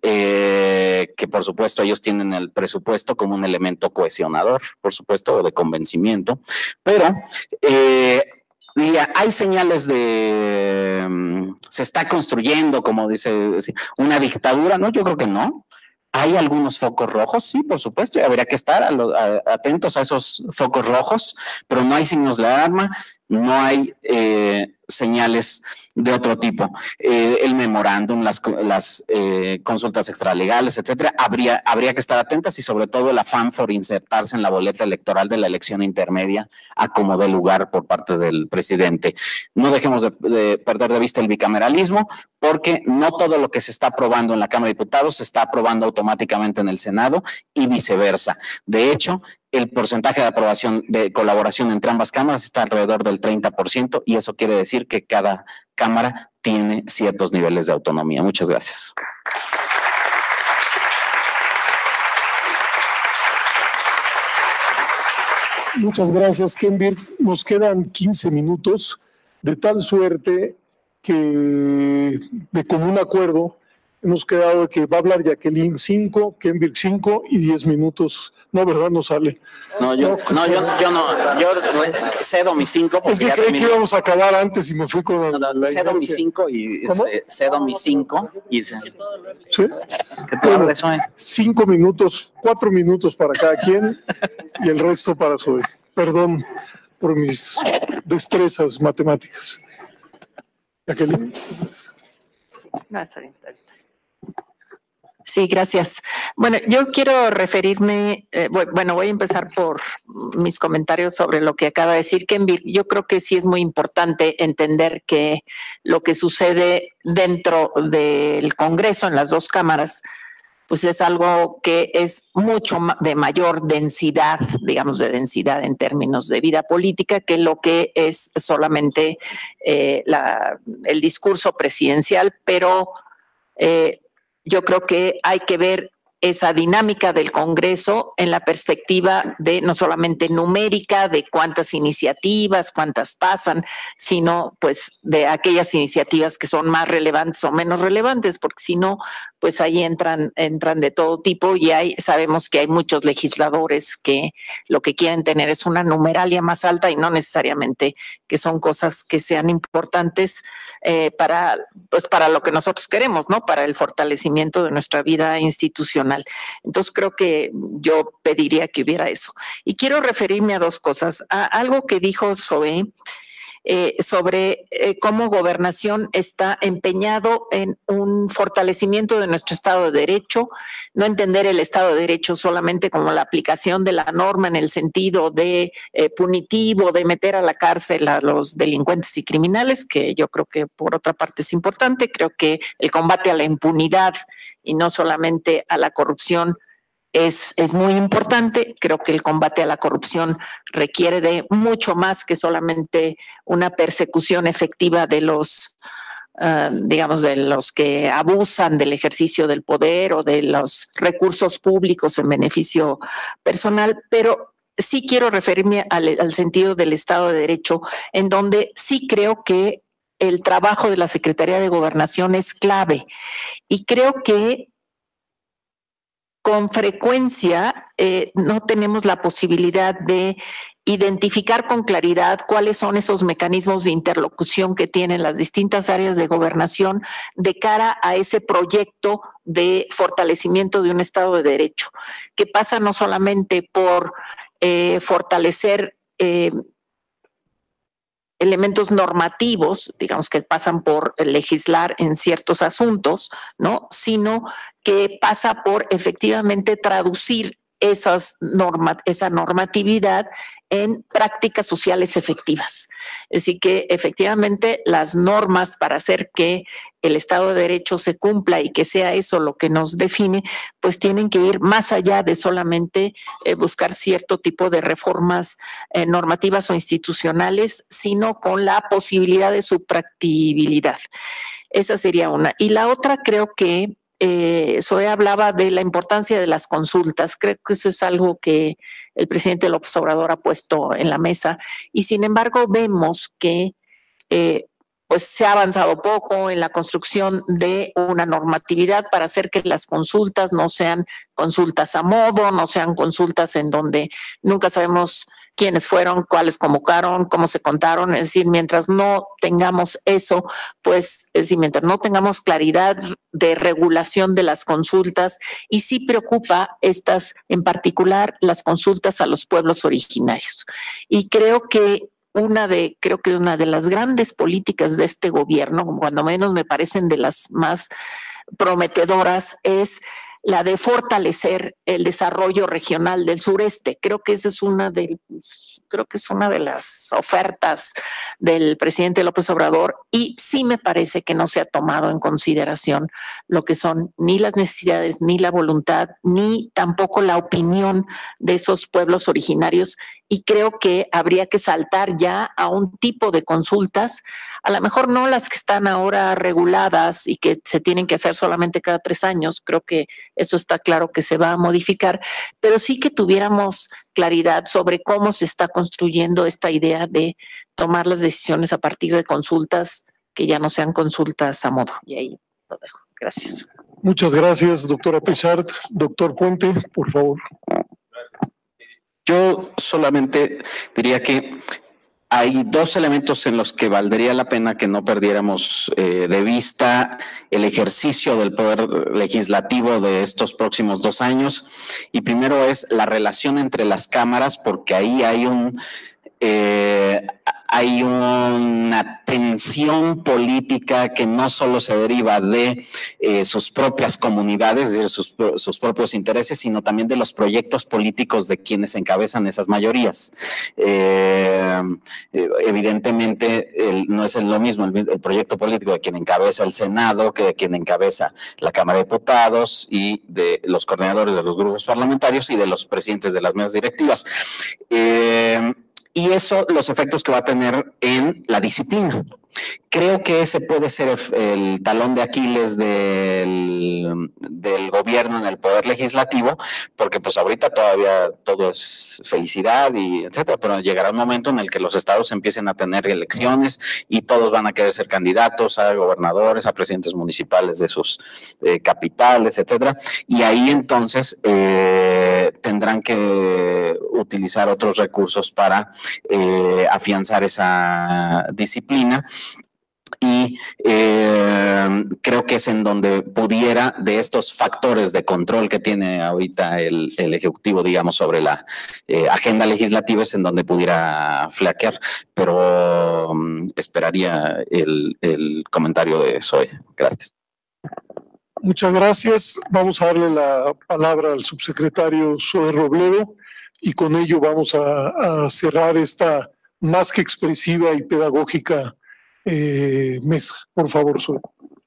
eh, que por supuesto ellos tienen el presupuesto como un elemento cohesionador, por supuesto, o de convencimiento, pero eh, diría, hay señales de um, se está construyendo, como dice, una dictadura, ¿no? Yo creo que no. ¿Hay algunos focos rojos? Sí, por supuesto, y habría que estar a lo, a, atentos a esos focos rojos, pero no hay signos de alarma, no hay eh, señales de otro tipo. Eh, el memorándum, las, las eh, consultas extralegales, etcétera, habría, habría que estar atentas y sobre todo el afán por insertarse en la boleta electoral de la elección intermedia a como dé lugar por parte del presidente. No dejemos de, de perder de vista el bicameralismo, porque no todo lo que se está aprobando en la Cámara de Diputados se está aprobando automáticamente en el Senado y viceversa. De hecho, el porcentaje de aprobación de colaboración entre ambas cámaras está alrededor del treinta por ciento y eso quiere decir que cada cámara tiene ciertos niveles de autonomía. Muchas gracias. Muchas gracias, Kenbir. Nos quedan quince minutos, de tal suerte que de común acuerdo hemos quedado de que va a hablar Jacqueline cinco, Kenbir cinco y diez minutos. No, ¿verdad? No sale. No, yo no, yo, yo no, yo cedo mis cinco. Es que creí que íbamos a acabar antes y me fui con no, no, la cedo mis cinco y este, cedo mis cinco y se, ¿sí? Bueno, cinco minutos, cuatro minutos para cada quien y el resto para Zoe. Perdón por mis destrezas matemáticas. Jacqueline. No, está bien, está bien. Sí, gracias. Bueno, yo quiero referirme, eh, bueno, voy a empezar por mis comentarios sobre lo que acaba de decir Kenbir. Yo creo que sí es muy importante entender que lo que sucede dentro del Congreso, en las dos cámaras, pues es algo que es mucho de mayor densidad, digamos, de densidad en términos de vida política, que lo que es solamente eh, la, el discurso presidencial, pero eh, yo creo que hay que ver esa dinámica del Congreso en la perspectiva de no solamente numérica, de cuántas iniciativas, cuántas pasan, sino pues de aquellas iniciativas que son más relevantes o menos relevantes, porque si no, pues ahí entran, entran de todo tipo y hay, sabemos que hay muchos legisladores que lo que quieren tener es una numeralia más alta y no necesariamente que son cosas que sean importantes eh, para, pues para lo que nosotros queremos, ¿no? Para el fortalecimiento de nuestra vida institucional. Entonces creo que yo pediría que hubiera eso. Y quiero referirme a dos cosas. A algo que dijo Zoe eh, sobre eh, cómo Gobernación está empeñado en un fortalecimiento de nuestro Estado de Derecho, no entender el Estado de Derecho solamente como la aplicación de la norma en el sentido de eh, punitivo, de meter a la cárcel a los delincuentes y criminales, que yo creo que por otra parte es importante. Creo que el combate a la impunidad y no solamente a la corrupción es, es muy importante. Creo que el combate a la corrupción requiere de mucho más que solamente una persecución efectiva de los, uh, digamos, de los que abusan del ejercicio del poder o de los recursos públicos en beneficio personal, pero sí quiero referirme al, al sentido del Estado de Derecho, en donde sí creo que el trabajo de la Secretaría de Gobernación es clave y creo que con frecuencia eh, no tenemos la posibilidad de identificar con claridad cuáles son esos mecanismos de interlocución que tienen las distintas áreas de gobernación de cara a ese proyecto de fortalecimiento de un Estado de Derecho, que pasa no solamente por eh, fortalecer eh, elementos normativos, digamos que pasan por legislar en ciertos asuntos, ¿no? Sino que pasa por efectivamente traducir esas norma, esa normatividad en prácticas sociales efectivas. Así que efectivamente las normas para hacer que el Estado de Derecho se cumpla y que sea eso lo que nos define, pues tienen que ir más allá de solamente eh, buscar cierto tipo de reformas eh, normativas o institucionales, sino con la posibilidad de su practicabilidad. Esa sería una. Y la otra, creo que Eh, Zoe hablaba de la importancia de las consultas. Creo que eso es algo que el presidente López Obrador ha puesto en la mesa y sin embargo vemos que eh, pues se ha avanzado poco en la construcción de una normatividad para hacer que las consultas no sean consultas a modo, no sean consultas en donde nunca sabemos quiénes fueron, cuáles convocaron, cómo se contaron. Es decir, mientras no tengamos eso, pues, es decir, mientras no tengamos claridad de regulación de las consultas, y sí preocupa estas, en particular, las consultas a los pueblos originarios. Y creo que una de, creo que una de las grandes políticas de este gobierno, cuando menos me parecen de las más prometedoras, es la de fortalecer el desarrollo regional del sureste. Creo que esa es una de, creo que es una de las ofertas del presidente López Obrador y sí me parece que no se ha tomado en consideración lo que son ni las necesidades, ni la voluntad, ni tampoco la opinión de esos pueblos originarios, y creo que habría que saltar ya a un tipo de consultas, a lo mejor no las que están ahora reguladas y que se tienen que hacer solamente cada tres años, creo que eso está claro que se va a modificar, pero sí que tuviéramos claridad sobre cómo se está construyendo esta idea de tomar las decisiones a partir de consultas que ya no sean consultas a modo. Y ahí lo dejo. Gracias. Muchas gracias, doctora Pechard. Doctor Puente, por favor. Yo solamente diría que hay dos elementos en los que valdría la pena que no perdiéramos eh, de vista el ejercicio del poder legislativo de estos próximos dos años. Y primero es la relación entre las cámaras, porque ahí hay un eh, hay una tensión política que no solo se deriva de eh, sus propias comunidades, de sus, sus propios intereses, sino también de los proyectos políticos de quienes encabezan esas mayorías. Eh, evidentemente el, no es lo mismo el, el proyecto político de quien encabeza el Senado que de quien encabeza la Cámara de Diputados y de los coordinadores de los grupos parlamentarios y de los presidentes de las mesas directivas. Eh, Y eso, los efectos que va a tener en la disciplina. Creo que ese puede ser el, el talón de Aquiles del, del gobierno en el poder legislativo, porque pues ahorita todavía todo es felicidad y etcétera, pero llegará un momento en el que los estados empiecen a tener elecciones y todos van a querer ser candidatos a gobernadores, a presidentes municipales de sus eh, capitales, etcétera, y ahí entonces eh, tendrán que utilizar otros recursos para eh, afianzar esa disciplina. Y eh, creo que es en donde pudiera, de estos factores de control que tiene ahorita el, el Ejecutivo, digamos, sobre la eh, agenda legislativa, es en donde pudiera flaquear, pero um, esperaría el, el comentario de Zoe. Gracias. Muchas gracias. Vamos a darle la palabra al subsecretario Zoe Robledo y con ello vamos a, a cerrar esta más que expresiva y pedagógica Eh, mesa. Por favor, Zoe.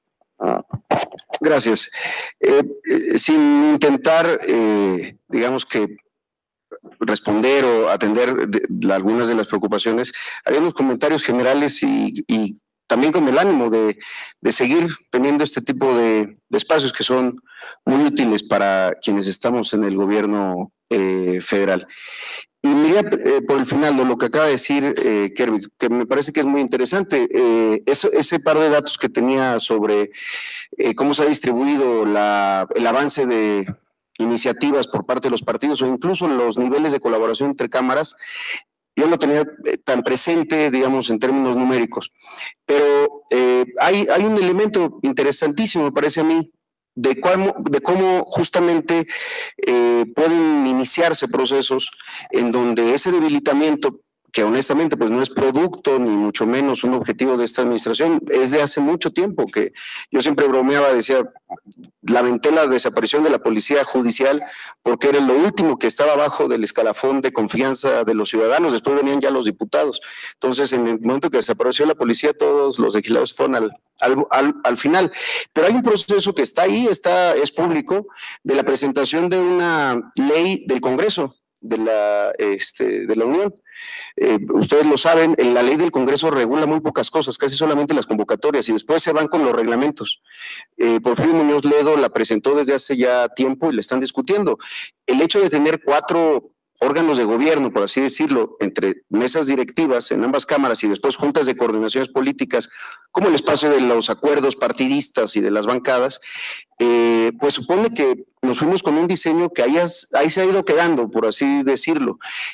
Gracias. Eh, eh, sin intentar, eh, digamos que responder o atender de, de algunas de las preocupaciones, haré unos comentarios generales y, y también con el ánimo de, de seguir teniendo este tipo de, de espacios que son muy útiles para quienes estamos en el gobierno eh, federal. Y mira, eh, por el final de lo que acaba de decir eh, Kerby, que me parece que es muy interesante, eh, eso, ese par de datos que tenía sobre eh, cómo se ha distribuido la, el avance de iniciativas por parte de los partidos o incluso los niveles de colaboración entre cámaras, yo no tenía tan presente, digamos, en términos numéricos. Pero eh, hay, hay un elemento interesantísimo, me parece a mí, de cómo, de cómo justamente eh, pueden iniciarse procesos en donde ese debilitamiento, que honestamente pues no es producto ni mucho menos un objetivo de esta administración, es de hace mucho tiempo, que yo siempre bromeaba, decía, lamenté la desaparición de la policía judicial porque era lo último que estaba abajo del escalafón de confianza de los ciudadanos, después venían ya los diputados. Entonces, en el momento que desapareció la policía, todos los legisladores fueron al, al, al, al final. Pero hay un proceso que está ahí, está, es público, de la presentación de una ley del Congreso, de la, este, de la Unión. Eh, ustedes lo saben, la ley del Congreso regula muy pocas cosas, casi solamente las convocatorias, y después se van con los reglamentos. Eh, Porfirio Muñoz Ledo la presentó desde hace ya tiempo y la están discutiendo. El hecho de tener cuatro órganos de gobierno, por así decirlo, entre mesas directivas en ambas cámaras y después juntas de coordinaciones políticas, como el espacio de los acuerdos partidistas y de las bancadas, eh, pues supone que nos fuimos con un diseño que ahí, has, ahí se ha ido quedando, por así decirlo,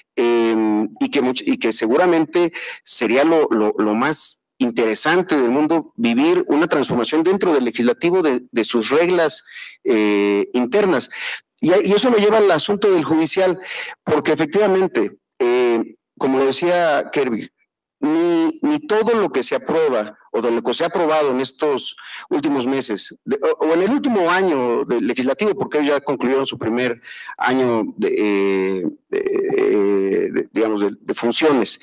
eh, y, que much, y que seguramente sería lo, lo, lo más interesante del mundo, vivir una transformación dentro del legislativo de, de sus reglas eh, internas. Y, y eso me lleva al asunto del judicial, porque efectivamente, eh, como lo decía Kirby, ni, ni todo lo que se aprueba o de lo que se ha aprobado en estos últimos meses, de, o, o en el último año de legislativo, porque ya concluyeron su primer año de, eh, de, de digamos, de, de funciones,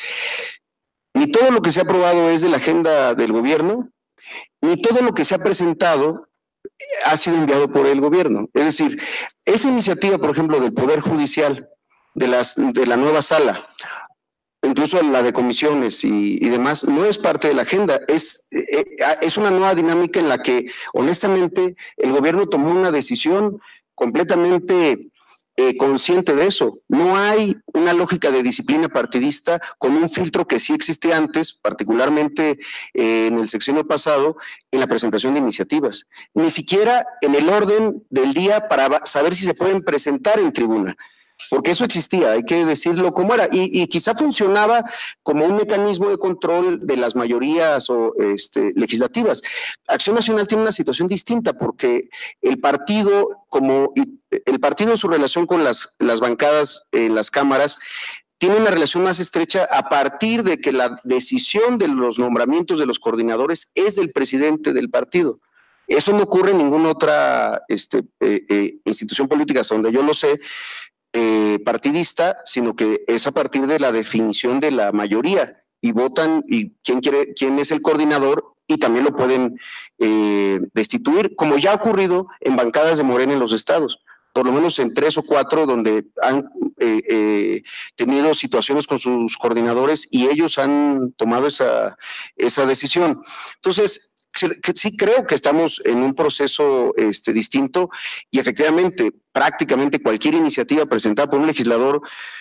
ni todo lo que se ha aprobado es de la agenda del gobierno, ni todo lo que se ha presentado ha sido enviado por el gobierno. Es decir, esa iniciativa, por ejemplo, del Poder Judicial, de, las, de la nueva sala, incluso la de comisiones y, y demás, no es parte de la agenda, es, es una nueva dinámica en la que, honestamente, el gobierno tomó una decisión completamente eh, consciente de eso. No hay una lógica de disciplina partidista con un filtro que sí existía antes, particularmente eh, en el sexenio pasado, en la presentación de iniciativas. Ni siquiera en el orden del día para saber si se pueden presentar en tribuna. Porque eso existía, hay que decirlo como era, y, y quizá funcionaba como un mecanismo de control de las mayorías o, este, legislativas. Acción Nacional tiene una situación distinta porque el partido, como el partido en su relación con las, las bancadas en las cámaras, tiene una relación más estrecha a partir de que la decisión de los nombramientos de los coordinadores es del presidente del partido. Eso no ocurre en ninguna otra este, eh, eh, institución política, hasta donde yo lo sé, Eh, partidista, sino que es a partir de la definición de la mayoría y votan y quién quiere, quién es el coordinador y también lo pueden eh, destituir, como ya ha ocurrido en bancadas de Morena en los estados, por lo menos en tres o cuatro donde han eh, eh, tenido situaciones con sus coordinadores y ellos han tomado esa, esa decisión. Entonces, sí creo que estamos en un proceso este, distinto y efectivamente prácticamente cualquier iniciativa presentada por un legislador,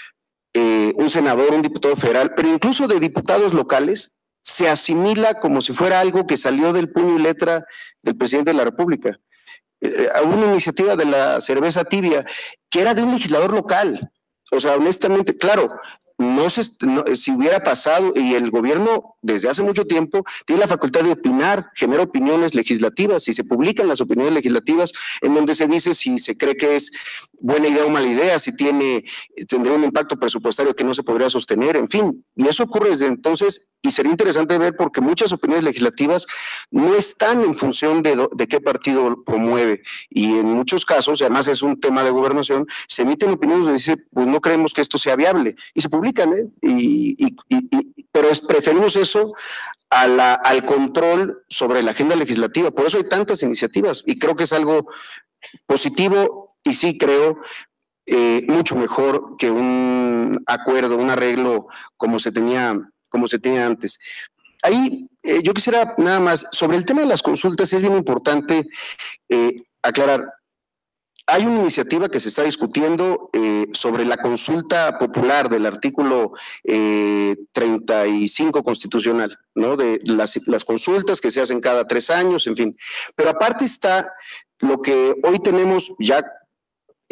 eh, un senador, un diputado federal, pero incluso de diputados locales, se asimila como si fuera algo que salió del puño y letra del presidente de la República. Eh, una iniciativa de la cerveza tibia que era de un legislador local. O sea, honestamente, claro, no se, no, si hubiera pasado, y el gobierno desde hace mucho tiempo tiene la facultad de opinar, genera opiniones legislativas, y se publican las opiniones legislativas en donde se dice si se cree que es buena idea o mala idea, si tiene, tendría un impacto presupuestario que no se podría sostener, en fin, y eso ocurre desde entonces, y sería interesante ver porque muchas opiniones legislativas no están en función de, do, de qué partido promueve, y en muchos casos, además es un tema de gobernación, se emiten opiniones donde dice, pues no creemos que esto sea viable, y se publican, ¿eh? y, y, y, y, pero es, preferimos eso a la, al control sobre la agenda legislativa, por eso hay tantas iniciativas, y creo que es algo positivo, y sí creo eh, mucho mejor que un acuerdo, un arreglo como se tenía, como se tenía antes. Ahí eh, yo quisiera nada más, sobre el tema de las consultas es bien importante eh, aclarar. Hay una iniciativa que se está discutiendo eh, sobre la consulta popular del artículo eh, treinta y cinco constitucional, ¿no? De las, las consultas que se hacen cada tres años, en fin. Pero aparte está lo que hoy tenemos ya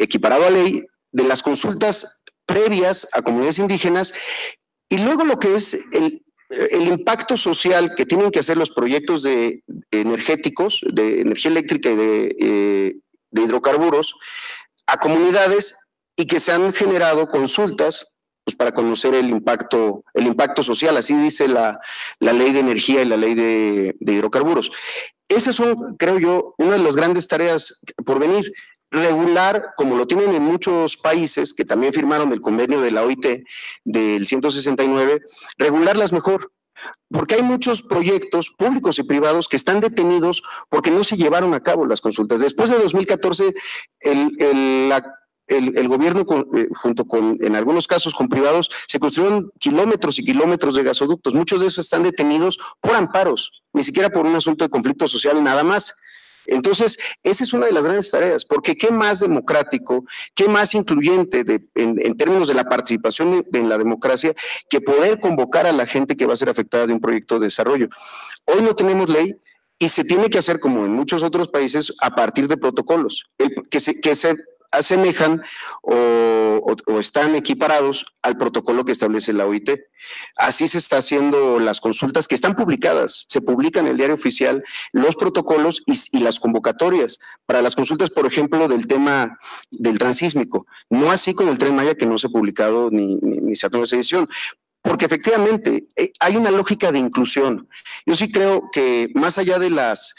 equiparado a ley, de las consultas previas a comunidades indígenas, y luego lo que es el, el impacto social que tienen que hacer los proyectos de, de energéticos, de energía eléctrica y de, eh, de hidrocarburos, a comunidades, y que se han generado consultas pues, para conocer el impacto, el impacto social, así dice la, la ley de energía y la ley de, de hidrocarburos. Esas son, creo yo, una de las grandes tareas por venir. Regular, como lo tienen en muchos países que también firmaron el convenio de la O I T del ciento sesenta y nueve, regularlas mejor, porque hay muchos proyectos públicos y privados que están detenidos porque no se llevaron a cabo las consultas. Después de dos mil catorce, el, el, la, el, el gobierno, con, eh, junto con, en algunos casos con privados, se construyeron kilómetros y kilómetros de gasoductos. Muchos de esos están detenidos por amparos, ni siquiera por un asunto de conflicto social, nada más. Entonces, esa es una de las grandes tareas, porque qué más democrático, qué más incluyente de, en, en términos de la participación en la democracia que poder convocar a la gente que va a ser afectada de un proyecto de desarrollo. Hoy no tenemos ley y se tiene que hacer, como en muchos otros países, a partir de protocolos el, que, se, que se asemejan o, o, o están equiparados al protocolo que establece la O I T. Así se está haciendo las consultas que están publicadas, se publican en el diario oficial los protocolos y, y las convocatorias para las consultas, por ejemplo, del tema del transísmico. No así con el Tren Maya, que no se ha publicado ni, ni, ni se ha tomado esa decisión. Porque efectivamente eh, hay una lógica de inclusión. Yo sí creo que más allá de las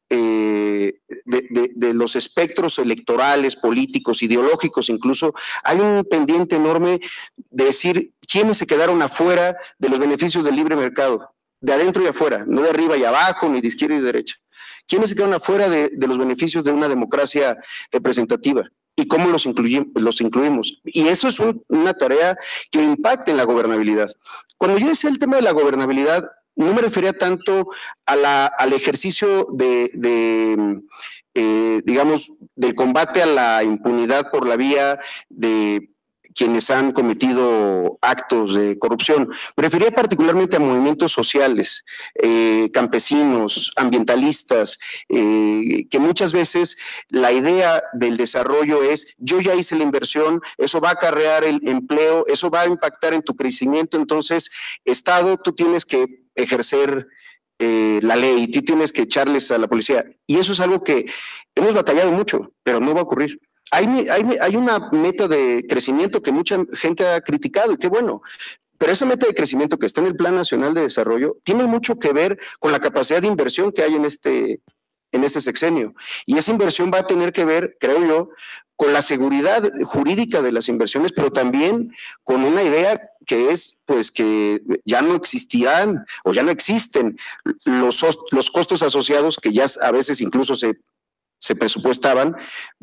Eh, de, de, de los espectros electorales, políticos, ideológicos, incluso hay un pendiente enorme de decir quiénes se quedaron afuera de los beneficios del libre mercado, de adentro y afuera, no de arriba y abajo, ni de izquierda y de derecha. ¿Quiénes se quedaron afuera de, de los beneficios de una democracia representativa? ¿Y cómo los, incluye, los incluimos? Y eso es un, una tarea que impacta en la gobernabilidad. Cuando yo decía el tema de la gobernabilidad, no me refería tanto a la, al ejercicio de, de eh, digamos, del combate a la impunidad por la vía de quienes han cometido actos de corrupción. Me refería particularmente a movimientos sociales, eh, campesinos, ambientalistas, eh, que muchas veces la idea del desarrollo es, yo ya hice la inversión, eso va a acarrear el empleo, eso va a impactar en tu crecimiento, entonces, Estado, tú tienes que ejercer eh, la ley, tú tienes que echarles a la policía. Y eso es algo que hemos batallado mucho, pero no va a ocurrir. Hay, hay, hay una meta de crecimiento que mucha gente ha criticado y qué bueno, pero esa meta de crecimiento que está en el Plan Nacional de Desarrollo tiene mucho que ver con la capacidad de inversión que hay en este, en este sexenio. Y esa inversión va a tener que ver, creo yo, con la seguridad jurídica de las inversiones, pero también con una idea que es pues que ya no existirán o ya no existen los, los costos asociados que ya a veces incluso se, se presupuestaban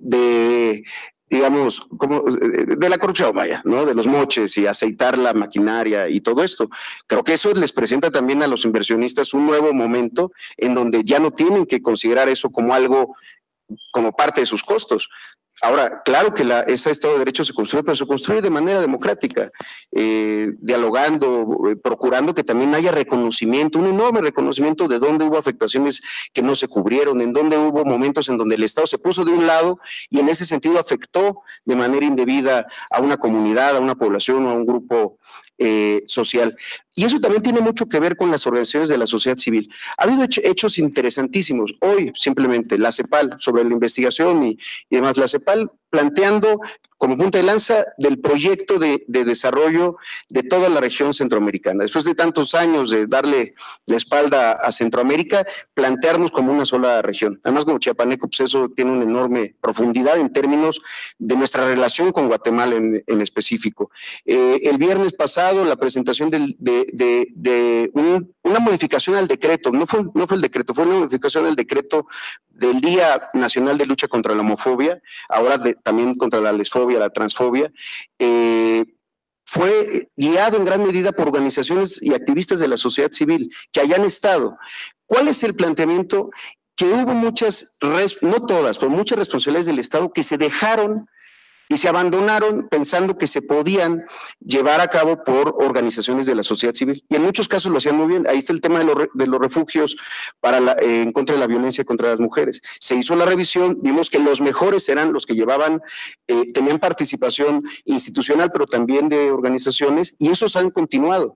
de, digamos, como de la corrupción, vaya, ¿no? De los moches y aceitar la maquinaria y todo esto. Creo que eso les presenta también a los inversionistas un nuevo momento en donde ya no tienen que considerar eso como algo, como parte de sus costos. Ahora, claro que la, ese Estado de Derecho se construye, pero se construye de manera democrática, eh, dialogando, eh, procurando que también haya reconocimiento, un enorme reconocimiento de dónde hubo afectaciones que no se cubrieron, en dónde hubo momentos en donde el Estado se puso de un lado y en ese sentido afectó de manera indebida a una comunidad, a una población o a un grupo eh, social. Y eso también tiene mucho que ver con las organizaciones de la sociedad civil. Ha habido hechos interesantísimos. Hoy, simplemente, la CEPAL, sobre la investigación y, y demás, la CEPAL planteando como punta de lanza del proyecto de, de desarrollo de toda la región centroamericana. Después de tantos años de darle la espalda a Centroamérica, plantearnos como una sola región. Además, como chiapaneco, pues eso tiene una enorme profundidad en términos de nuestra relación con Guatemala en, en específico. Eh, el viernes pasado, la presentación del, de, de, de un, una modificación al decreto, no fue, no fue el decreto, fue una modificación al decreto del Día Nacional de Lucha contra la Homofobia, ahora de, también contra la lesfobia, la transfobia, eh, fue guiado en gran medida por organizaciones y activistas de la sociedad civil que hayan estado. ¿Cuál es el planteamiento? Que hubo muchas, no todas, pero muchas responsabilidades del Estado que se dejaron y se abandonaron pensando que se podían llevar a cabo por organizaciones de la sociedad civil. Y en muchos casos lo hacían muy bien. Ahí está el tema de los, de los refugios para la, eh, en contra de la violencia contra las mujeres. Se hizo la revisión, vimos que los mejores eran los que llevaban, eh, tenían participación institucional, pero también de organizaciones, y esos han continuado.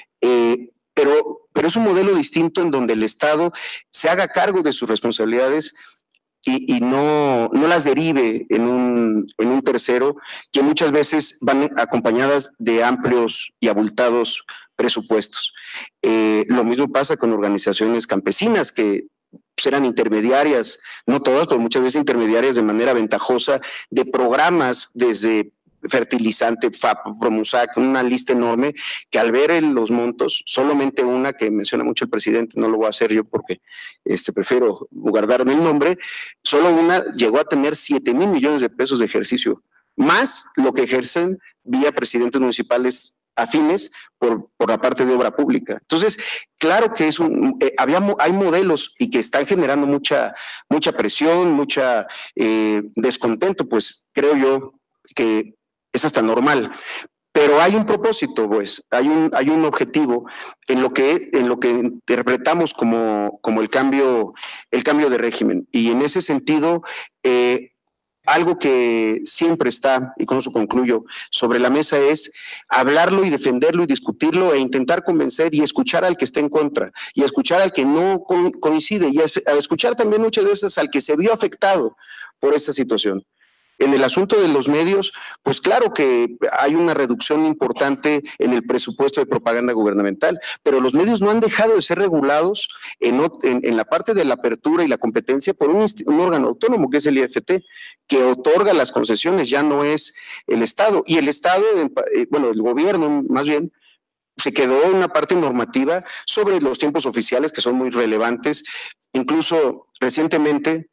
Eh, pero, pero es un modelo distinto en donde el Estado se haga cargo de sus responsabilidades y, y no, no las derive en un, en un tercero, que muchas veces van acompañadas de amplios y abultados presupuestos. Eh, lo mismo pasa con organizaciones campesinas que pues, eran intermediarias, no todas, pero muchas veces intermediarias de manera ventajosa de programas desde fertilizante, F A P, Promusac, una lista enorme, que al ver en los montos, solamente una que menciona mucho el presidente, no lo voy a hacer yo porque este, prefiero guardarme el nombre, solo una llegó a tener siete mil millones de pesos de ejercicio, más lo que ejercen vía presidentes municipales afines por, por la parte de obra pública. Entonces, claro que es un, eh, había, hay modelos y que están generando mucha, mucha presión, mucha eh, descontento, pues creo yo que es hasta normal, pero hay un propósito, pues, hay un, hay un objetivo en lo que, en lo que interpretamos como, como el cambio, el cambio de régimen. Y en ese sentido, eh, algo que siempre está, y con eso concluyo, sobre la mesa es hablarlo y defenderlo y discutirlo e intentar convencer y escuchar al que está en contra y escuchar al que no co coincide y a escuchar también muchas veces al que se vio afectado por esta situación. En el asunto de los medios, pues claro que hay una reducción importante en el presupuesto de propaganda gubernamental, pero los medios no han dejado de ser regulados en, en, en la parte de la apertura y la competencia por un, un órgano autónomo que es el I F T, que otorga las concesiones, ya no es el Estado. Y el Estado, bueno, el gobierno más bien, se quedó una parte normativa sobre los tiempos oficiales que son muy relevantes, incluso recientemente,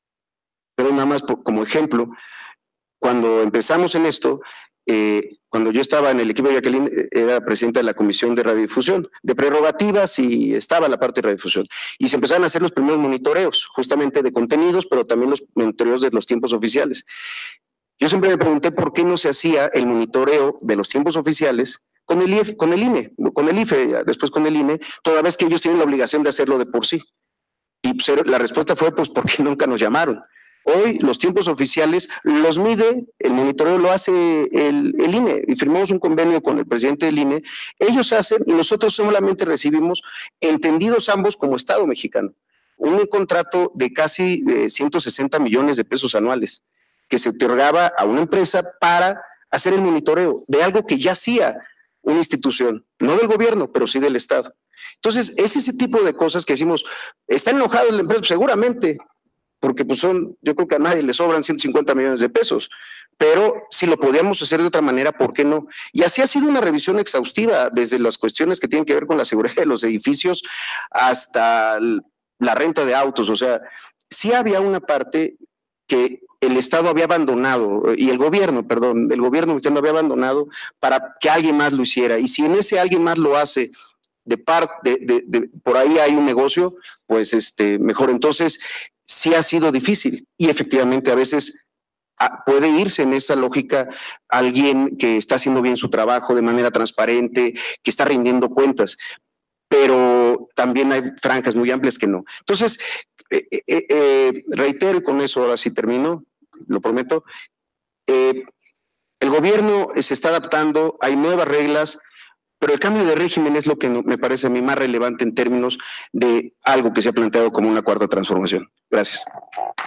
pero nada más por, como ejemplo, cuando empezamos en esto, eh, cuando yo estaba en el equipo de Jacqueline, era presidenta de la Comisión de Radiodifusión, de prerrogativas, y estaba la parte de radiodifusión. Y se empezaron a hacer los primeros monitoreos, justamente de contenidos, pero también los monitoreos de los tiempos oficiales. Yo siempre me pregunté por qué no se hacía el monitoreo de los tiempos oficiales con el, I F, con el I N E, con el I F E, después con el I N E, toda vez que ellos tienen la obligación de hacerlo de por sí. Y pues, la respuesta fue, pues, porque nunca nos llamaron. Hoy los tiempos oficiales los mide, el monitoreo lo hace el, el I N E, y firmamos un convenio con el presidente del I N E, ellos hacen y nosotros solamente recibimos, entendidos ambos como Estado mexicano, un contrato de casi eh, ciento sesenta millones de pesos anuales que se otorgaba a una empresa para hacer el monitoreo de algo que ya hacía una institución, no del gobierno, pero sí del Estado. Entonces, es ese tipo de cosas que decimos, ¿está enojado la empresa? Seguramente, porque pues son, yo creo que a nadie le sobran ciento cincuenta millones de pesos, pero si lo podíamos hacer de otra manera, ¿por qué no? Y así ha sido una revisión exhaustiva, desde las cuestiones que tienen que ver con la seguridad de los edificios hasta la renta de autos. O sea, sí había una parte que el Estado había abandonado, y el gobierno, perdón, el gobierno mexicano había abandonado para que alguien más lo hiciera, y si en ese alguien más lo hace de parte, de, de, de, por ahí hay un negocio, pues este, mejor. Entonces, sí ha sido difícil y efectivamente a veces a, puede irse en esa lógica alguien que está haciendo bien su trabajo de manera transparente, que está rindiendo cuentas, pero también hay franjas muy amplias que no. Entonces, eh, eh, eh, reitero, y con eso ahora sí termino, lo prometo, eh, el gobierno se está adaptando, hay nuevas reglas, pero el cambio de régimen es lo que me parece a mí más relevante en términos de algo que se ha planteado como una cuarta transformación. Gracias.